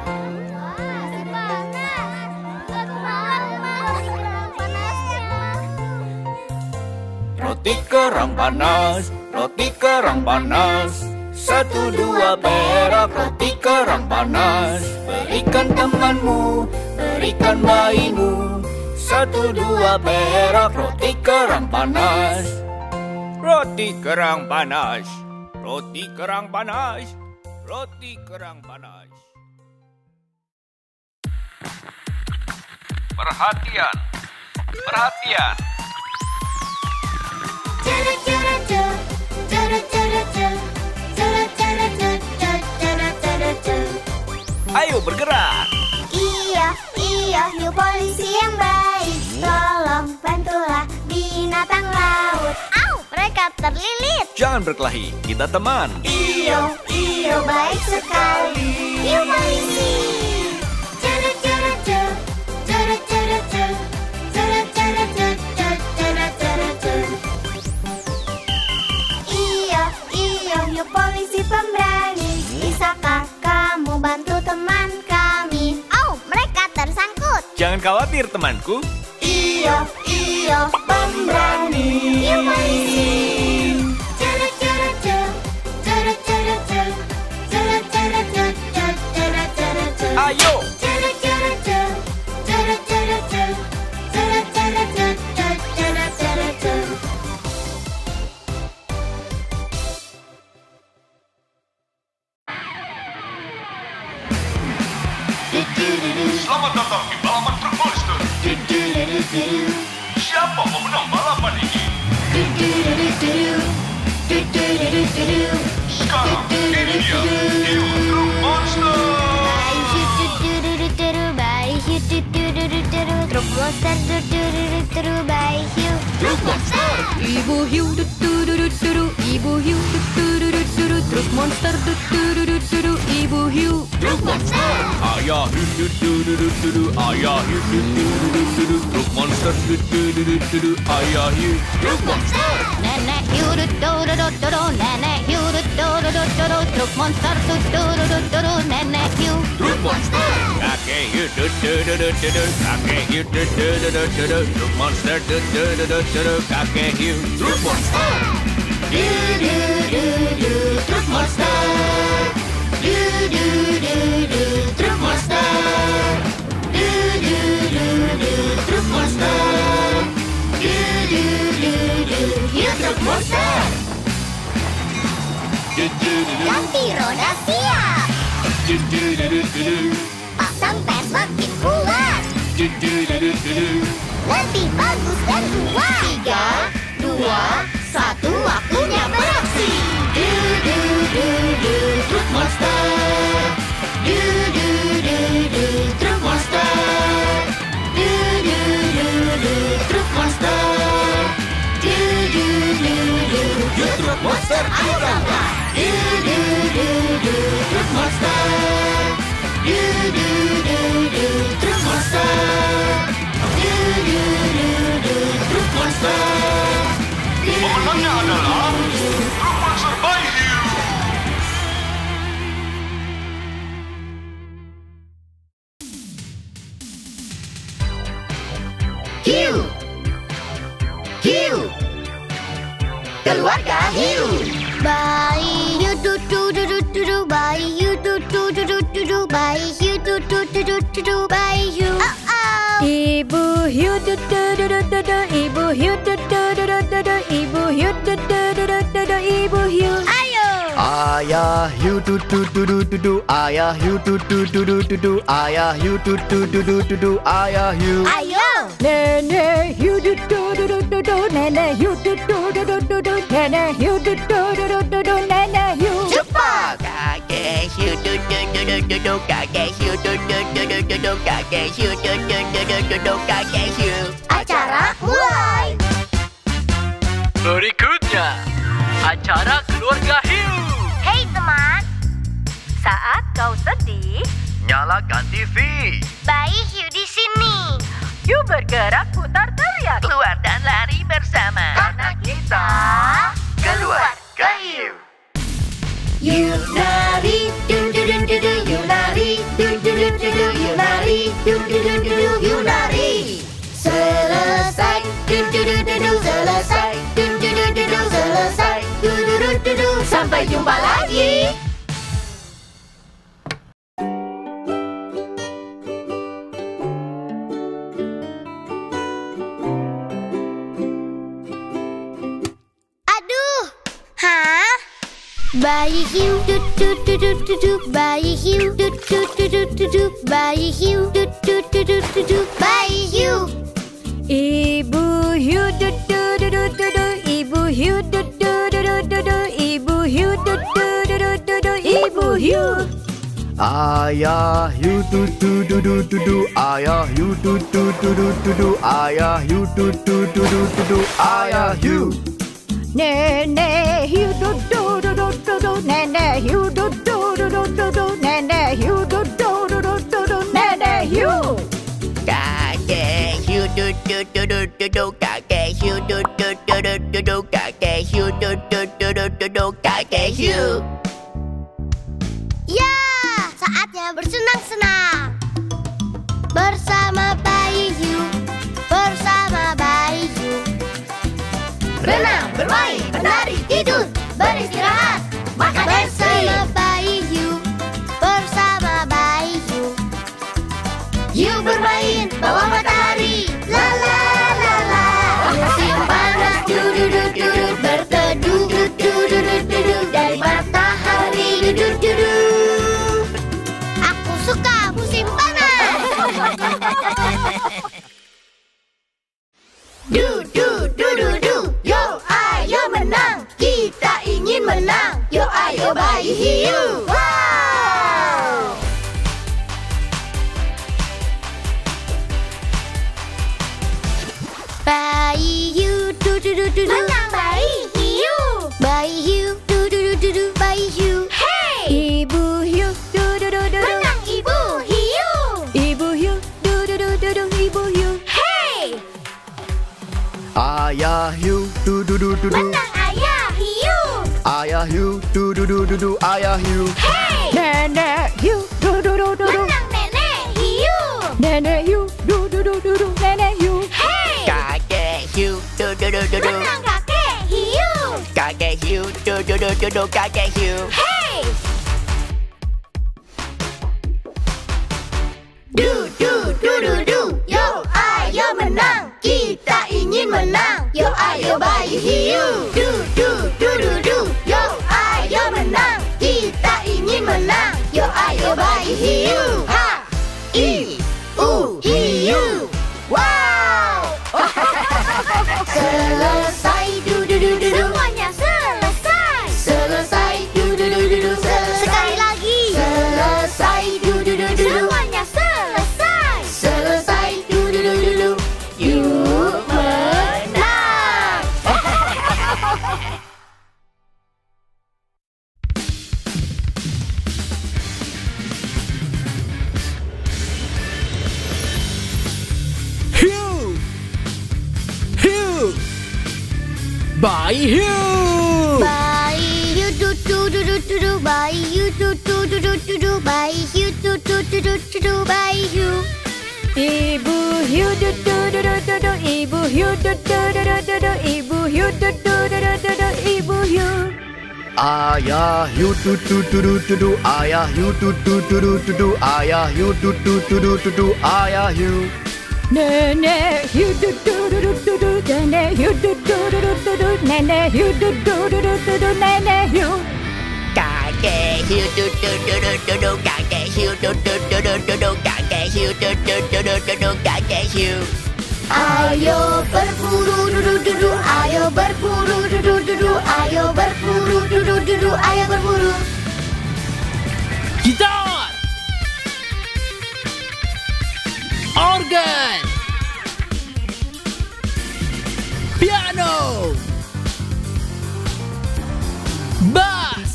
Roti kerang panas, roti kerang panas. 1, 2 perak roti kerang panas. Berikan temanmu, berikan bayimu. 1, 2 perak roti kerang panas. Roti kerang panas, roti kerang panas, roti kerang panas. Perhatian, perhatian. Ayo bergerak. Iya, iya, hiu polisi yang baik. Tolong bantulah binatang laut. Au, mereka mereka terlilit. Jangan berkelahi, kita teman. Iyo, baik sekali. Yuk polisi. Cerut, cerut, cerut. Cerut, cerut, cerut. Cerut, cerut, cerut. Cerut, cerut, cerut. Iyo, yuk polisi pemberani. Bisakah kamu bantu teman kami? Oh, mereka tersangkut. Jangan khawatir temanku. Iyo, pemberani. Yuk polisi. Cerut, cerut, cerut. Cerut, cerut, cerut. Cerut, cerut, cerut. Cerut, cerut, cerut. Ayo. Cerut, cerut, cerut. Cerut, cerut, cerut. Cerut, cerut, cerut. Cerut, cerut, cerut. Selamat datang di balapan truk monster. Siapa pemenang balapan ini? Sekarang ini dia Hiu Truk Monster. Truk monster, by Hiu. Truk monster. Ibu hiu Ibu hiu Truk monster Ibu hiu Truk monster. Ayah hiu ayah hiu truk monster ayah hiu. Truk monster. Nenek hiu nenek hiu truk monster nenek hiu. Truk monster. Kakek hiu kakek hiu truk monster kakek hiu. Truk monster. Truk monster. Truk monster. Truk monster. Hiu truk monster. Ganti roda siap. Pasang pes makin kuat. Lebih bagus dan kuat. 3, 2, 1, waktunya beraksi. Truk monster. Truk monster. Truk monster. Truk monster, ayo berangkat. Truk monster. Truk monster. Truk monster. Pemenangnya adalah Truk Monster by Hiu. Hiu. Keluarga hiu. Bayi hiu bayi hiu bayi hiu bayi hiu. Ibu hiu Ibu hiu Ibu hiu Ibu hiu Ayo. Ayah hiu ayah hiu ayah hiu ayah hiu. Ayo. Nenek hiu Nenek hiu Nenek hiu Nenek hiu. Cepat. Kakek hiu kakek hiu kakek hiu kakek hiu. Acara mulai. Berikutnya acara keluarga hiu. Hei teman, Saat kau sedih, Nyalakan TV. bayi hiu di sini. yuk bergerak putar teriak. Keluar dan lari bersama. Karena kita keluarga hiu. Yuk lari, yuk lari, yuk lari, yuk lari. Selesai, selesai, selesai, sampai jumpa lagi. Aduh, hah? Bayi hiu, bayi hiu, bayi hiu, bayi hiu. Ibu hiu Ibu hiu Ibu hiu Ibu hiu. Ayah hiu ayah hiu ayah hiu ayah hiu. Nenek hiu du du du du du du. Nenek hiu du du du du du du. Nenek hiu du du du du du du. Nenek hiu. Kakek hiu du du du du du du. Kakek hiu du du du du du du. Kakek hiu du du du du du du. Kakek hiu. Ya, saatnya bersenang-senang bersama bayi hiu, bersama bayi hiu. Renang, bermain, menari, tidur, beristirahat, makan es krim. Bersama bayi hiu, bersama bayi hiu. Hiu bermain bawah matahari. La la la la. Musim panas du du du du du. Berteduh du du du du du du. Dari matahari du du du du. Aku suka musim panas. Du du du du du. Yo ayo menang. Kita ingin menang. Yo ayo bayi hiu. Wow. Bayi hiu, du du du du du. Menang bayi hiu. Bayi hiu, du du du du du. Bayi hiu. Hey. Ibu hiu, du du du du du. Menang ibu hiu. Ibu hiu, du du du du du. Ibu hiu. Hey. Ayah hiu du du du du du. Menang ayah hiu. Ayah hiu du du du du du. Ayah hiu. Hey. Nenek hiu, du du du du du. Menang nenek hiu. Nenek hiu, du du du du du. Nenek hiu. Hey. Kakek hiu du du du du du. Menang kakek hiu. Kakek hiu du du du du du. Kakek hiu. Hey. Du du du du du. Yo ayo menang. Kita ingin menang. Yo ayo bayi hiu. Du du du du du. Yo ayo menang. Kita ingin menang. Yo ayo bayi hiu. Ha. I. U. Hiu. Wow. Selesai du du du du du. Semuanya selesai. Selesai du du du du du. Sekali lagi. Selesai du du du du. Semuanya selesai. Selesai du du du du du. Yuk menang. Hiu! Hiu! Bayi hiu! Bayi hiu, du du du du du du. Bayi hiu, du du du du du du. Bayi hiu, du du du du du du. Bayi hiu. Ibu hiu, du du du du du du. Ibu hiu, du du du du du du. Ibu hiu, du du du du du du. Ibu hiu. Ayah hiu du du du du du du. Ayah hiu du du du du du du. Ayah hiu du du du du du du. Ayah hiu. Nenek hiu, du du du du du du. Nenek hiu, du du du du du du. Nenek hiu, du du du du du du. Nenek hiu. Kakek hiu du du du du du du. Kakek hiu du du du du du du. Kakek hiu du du du du du du. Kakek hiu. Ayo berburu du du du du. Ayo berburu du du du du. Ayo berburu du du du du. Ayo berburu. Gitar! Organ! Piano! Bass!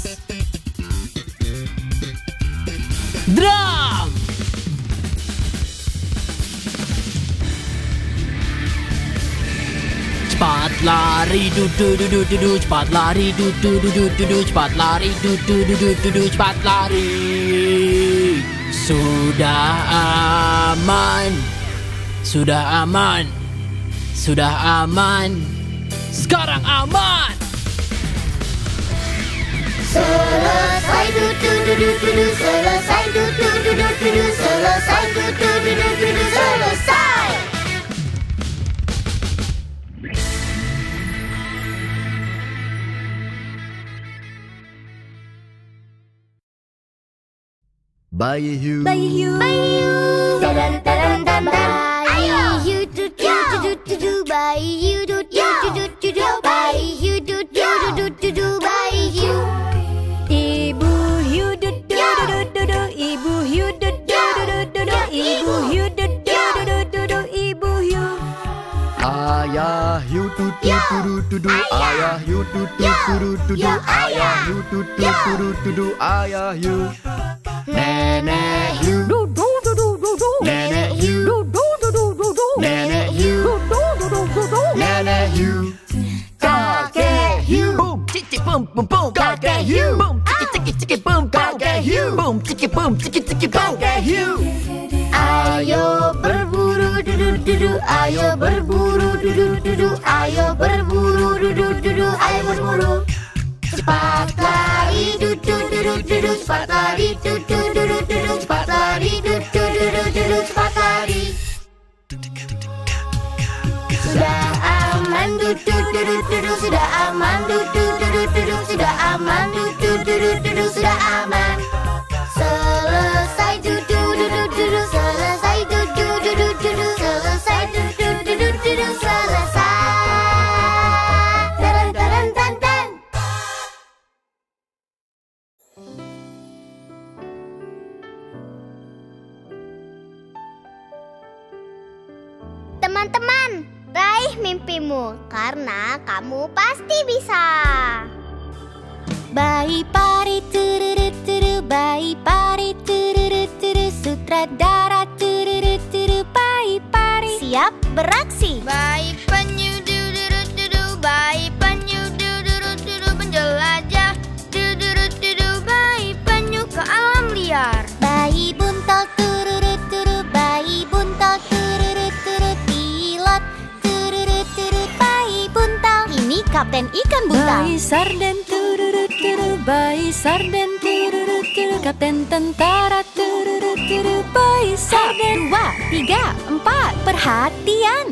Drum! Cepat lari du du du du du du. Cepat lari du du du du du du. Cepat lari du du du du du du. Cepat lari. Sudah aman. Sudah aman. Sudah aman. Sekarang aman. Selesai du du du du du du. Selesai du du du du du du. Selesai du du du du du du. Selesai. Bayi hiu. Bayi hiu. Bayi hiu. Dan dan dan dan. Ayo. Bayi hiu, du du du du du du. Bayi hiu, du du du du du du. Bayi hiu, du du du du du du. Bayi hiu. Ibu hiu, du du du du du du. Ibu hiu, du du du du du du. Ibu hiu, du du du du du du. Ibu hiu. Ayah hiu du du tudu. Ayah hiu tudu. Ayah hiu tudu. Ayah hiu. Nenek hiu. Nenek hiu. Nenek hiu. Nenek hiu. Kakek hiu. Boom, tiki boom boom boom. Kakek hiu. Boom, tiki boom. Kakek hiu. Boom, tiki boom, tiki boom. Kakek hiu. Ayo berburu dudu. Ayo berburu dudu. Ayo berburu dudu. Ayo berburu. Cepat lari dudu. Cepat lari dudu. Cepat lari dudu. Cepat lari. Sudah aman dudu. Sudah aman dudu. Sudah aman dudu. Sudah aman. Selesai dudu. Selesai dudu. Selesai dudu. Selesai. Tan. Teman-teman, raih mimpimu karena kamu pasti bisa. Bayi pari turu, bayi pari turu, sutradara turu, bayi pari. Siap beraksi. Bayi penyu bayi penyu penjelajah bayi penyu ke alam liar. Bayi buntal turu, bayi buntal turu, pilot turu, bayi buntal. Ini Kapten Ikan Buntal. Bayi sarden turu, bayi sarden turu, kapten tentara turu, bayi sarden. 2, 3, 4. Perhatian.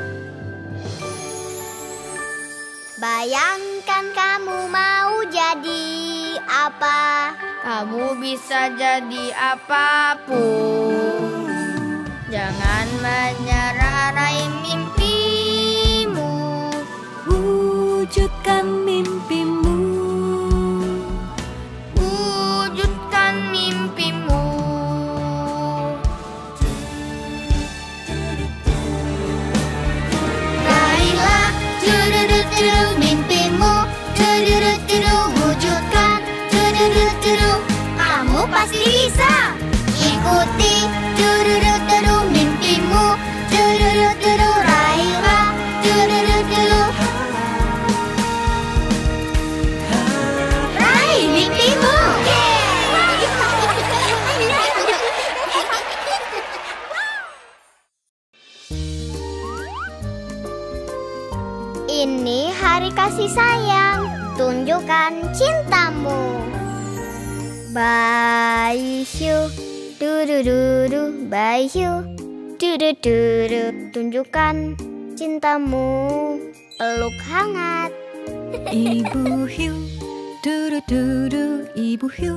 Bayangkan kamu mau jadi apa? Kamu bisa jadi apapun. Jangan menyerah, raih mimpimu. Wujudkan mimpimu. Wujudkan mimpimu. Raihlah mimpimu. Wujudkan. Kamu pasti bisa. Ikuti mimpimu. Raihlah raih mimpimu. Ini hari kasih sayang. Tunjukkan cintamu. Bayi hiu, bayi hiu, tunjukkan cintamu. Peluk hangat. Ibu hiu, ibu hiu,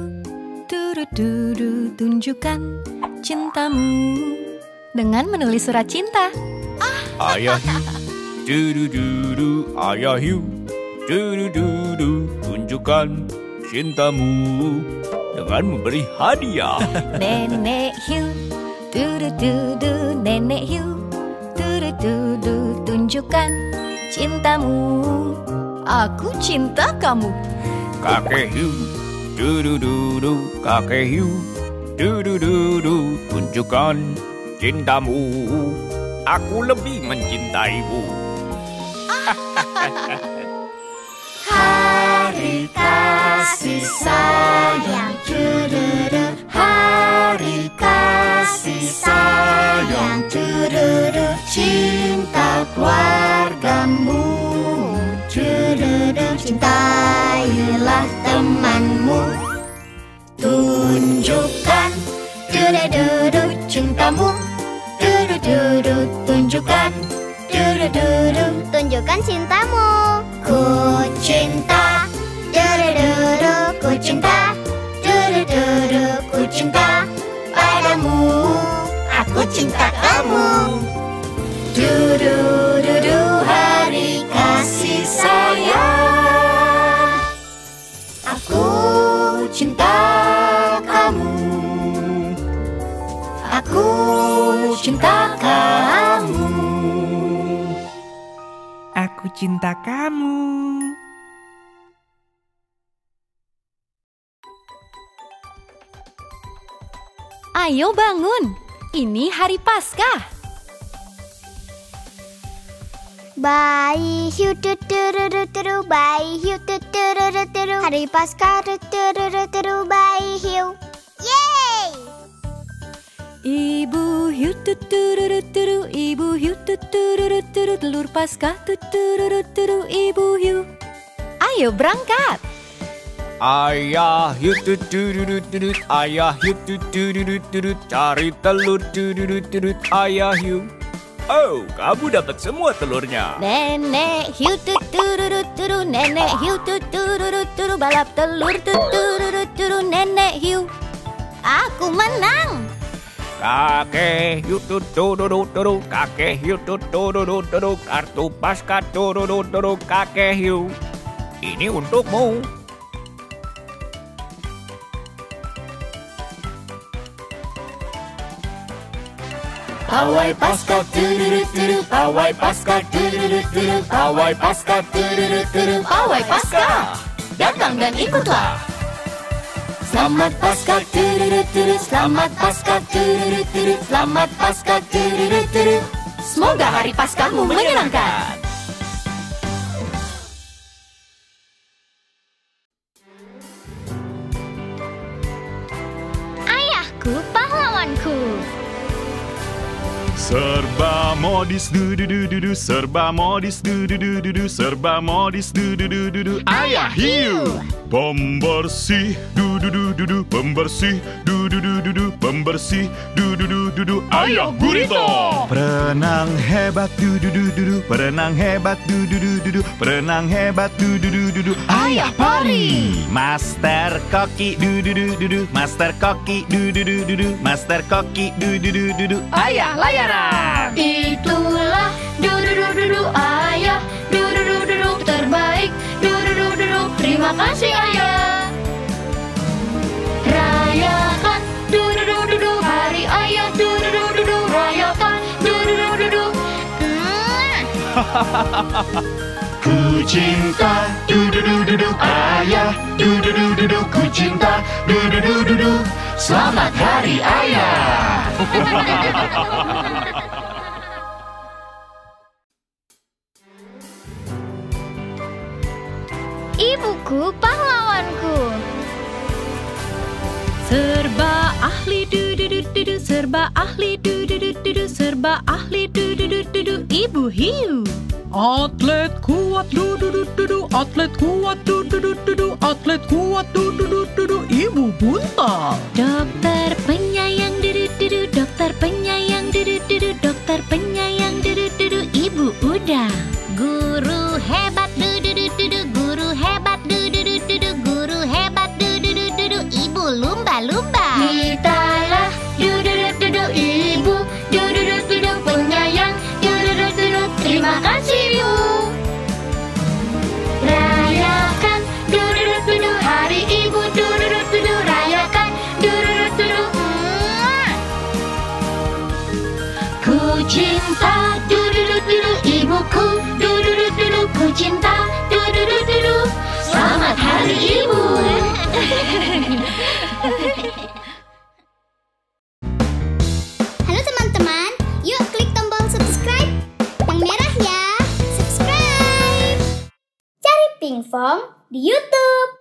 tunjukkan cintamu dengan menulis surat cinta. Ayah hiu, ayah hiu, tunjukkan cintamu dengan memberi hadiah. Nenek hiu, nenek hiu, tunjukkan cintamu. Aku cinta kamu. Kakek hiu, kakek hiu, tunjukkan cintamu. Aku lebih mencintaimu. Hari kasih sayang, hari kasih sayang, cinta keluargamu, cintailah temanmu, tunjukkan cintamu, tunjukkan cintamu. Ku cinta, ku cinta, ku cinta padamu. Aku cinta kamu. Hari kasih sayang, aku cinta kamu. Aku cinta kamu. Aku cinta kamu. Ayo bangun, ini hari Paskah. Bayi hiu tuturu, bayi hiu tuturu, hari Paskah tuturu, bayi hiu. Yeay! Ibu hiu tuturu, ibu hiu tuturu, telur Paskah tuturu, ibu hiu. Ayo berangkat. Ayah hiu tuturu, ayah hiu tuturu, cari telur tuturu, ayah hiu. Oh, kamu dapat semua telurnya. Nenek hiu tuturu, nenek hiu tuturu, balap telur tuturu, nenek hiu. Aku menang. Kakek hiu tuturu, kakek hiu tuturu, kartu Paskah tuturu, kakek hiu. Ini untukmu. Pawai Paskah tururu, pawai Paskah tururu, pawai Paskah tururu, pawai Paskah. Datang dan ikutlah. Selamat Paskah tururu, selamat Paskah tururu, selamat Paskah tururu. Semoga hari Paskahmu menyenangkan. Ayahku pahlawanku. Serba modis du, serba modis du, serba modis du, ayah hiu. Pembersih du, pembersih du, pembersih du, ayah gurito. Perenang hebat du, perenang hebat du, perenang hebat du, ayah pari. Master koki du, master koki du, master koki du, ayah layaran. Itulah du, ayah du, terbaik du, terima kasih ayah. Rayakan du, hari ayah du, rayakan du. Ku cinta du, ayah du, ku cinta du, selamat hari ayah. Ibuku pahlawanku. Serba ahli du, serba ahli du, serba ahli du, ibu hiu. Atlet kuat du, atlet kuat du, atlet kuat du, ibu bunta. Dokter penyayang du, dokter penyayang du, dokter penyayang du, ibu udang. Guru hebat du, guru hebat du, guru hebat du, ibu lumba-lumba. Kitalah du, ibu du, penyayang du, terima kasih ibu. Rayakan du, hari ibu du, rayakan du. Ku cinta du, ibuku du, ku cinta du, selamat hari ibu. Halo teman-teman, yuk klik tombol subscribe yang merah ya. Subscribe. Cari Pinkfong di YouTube.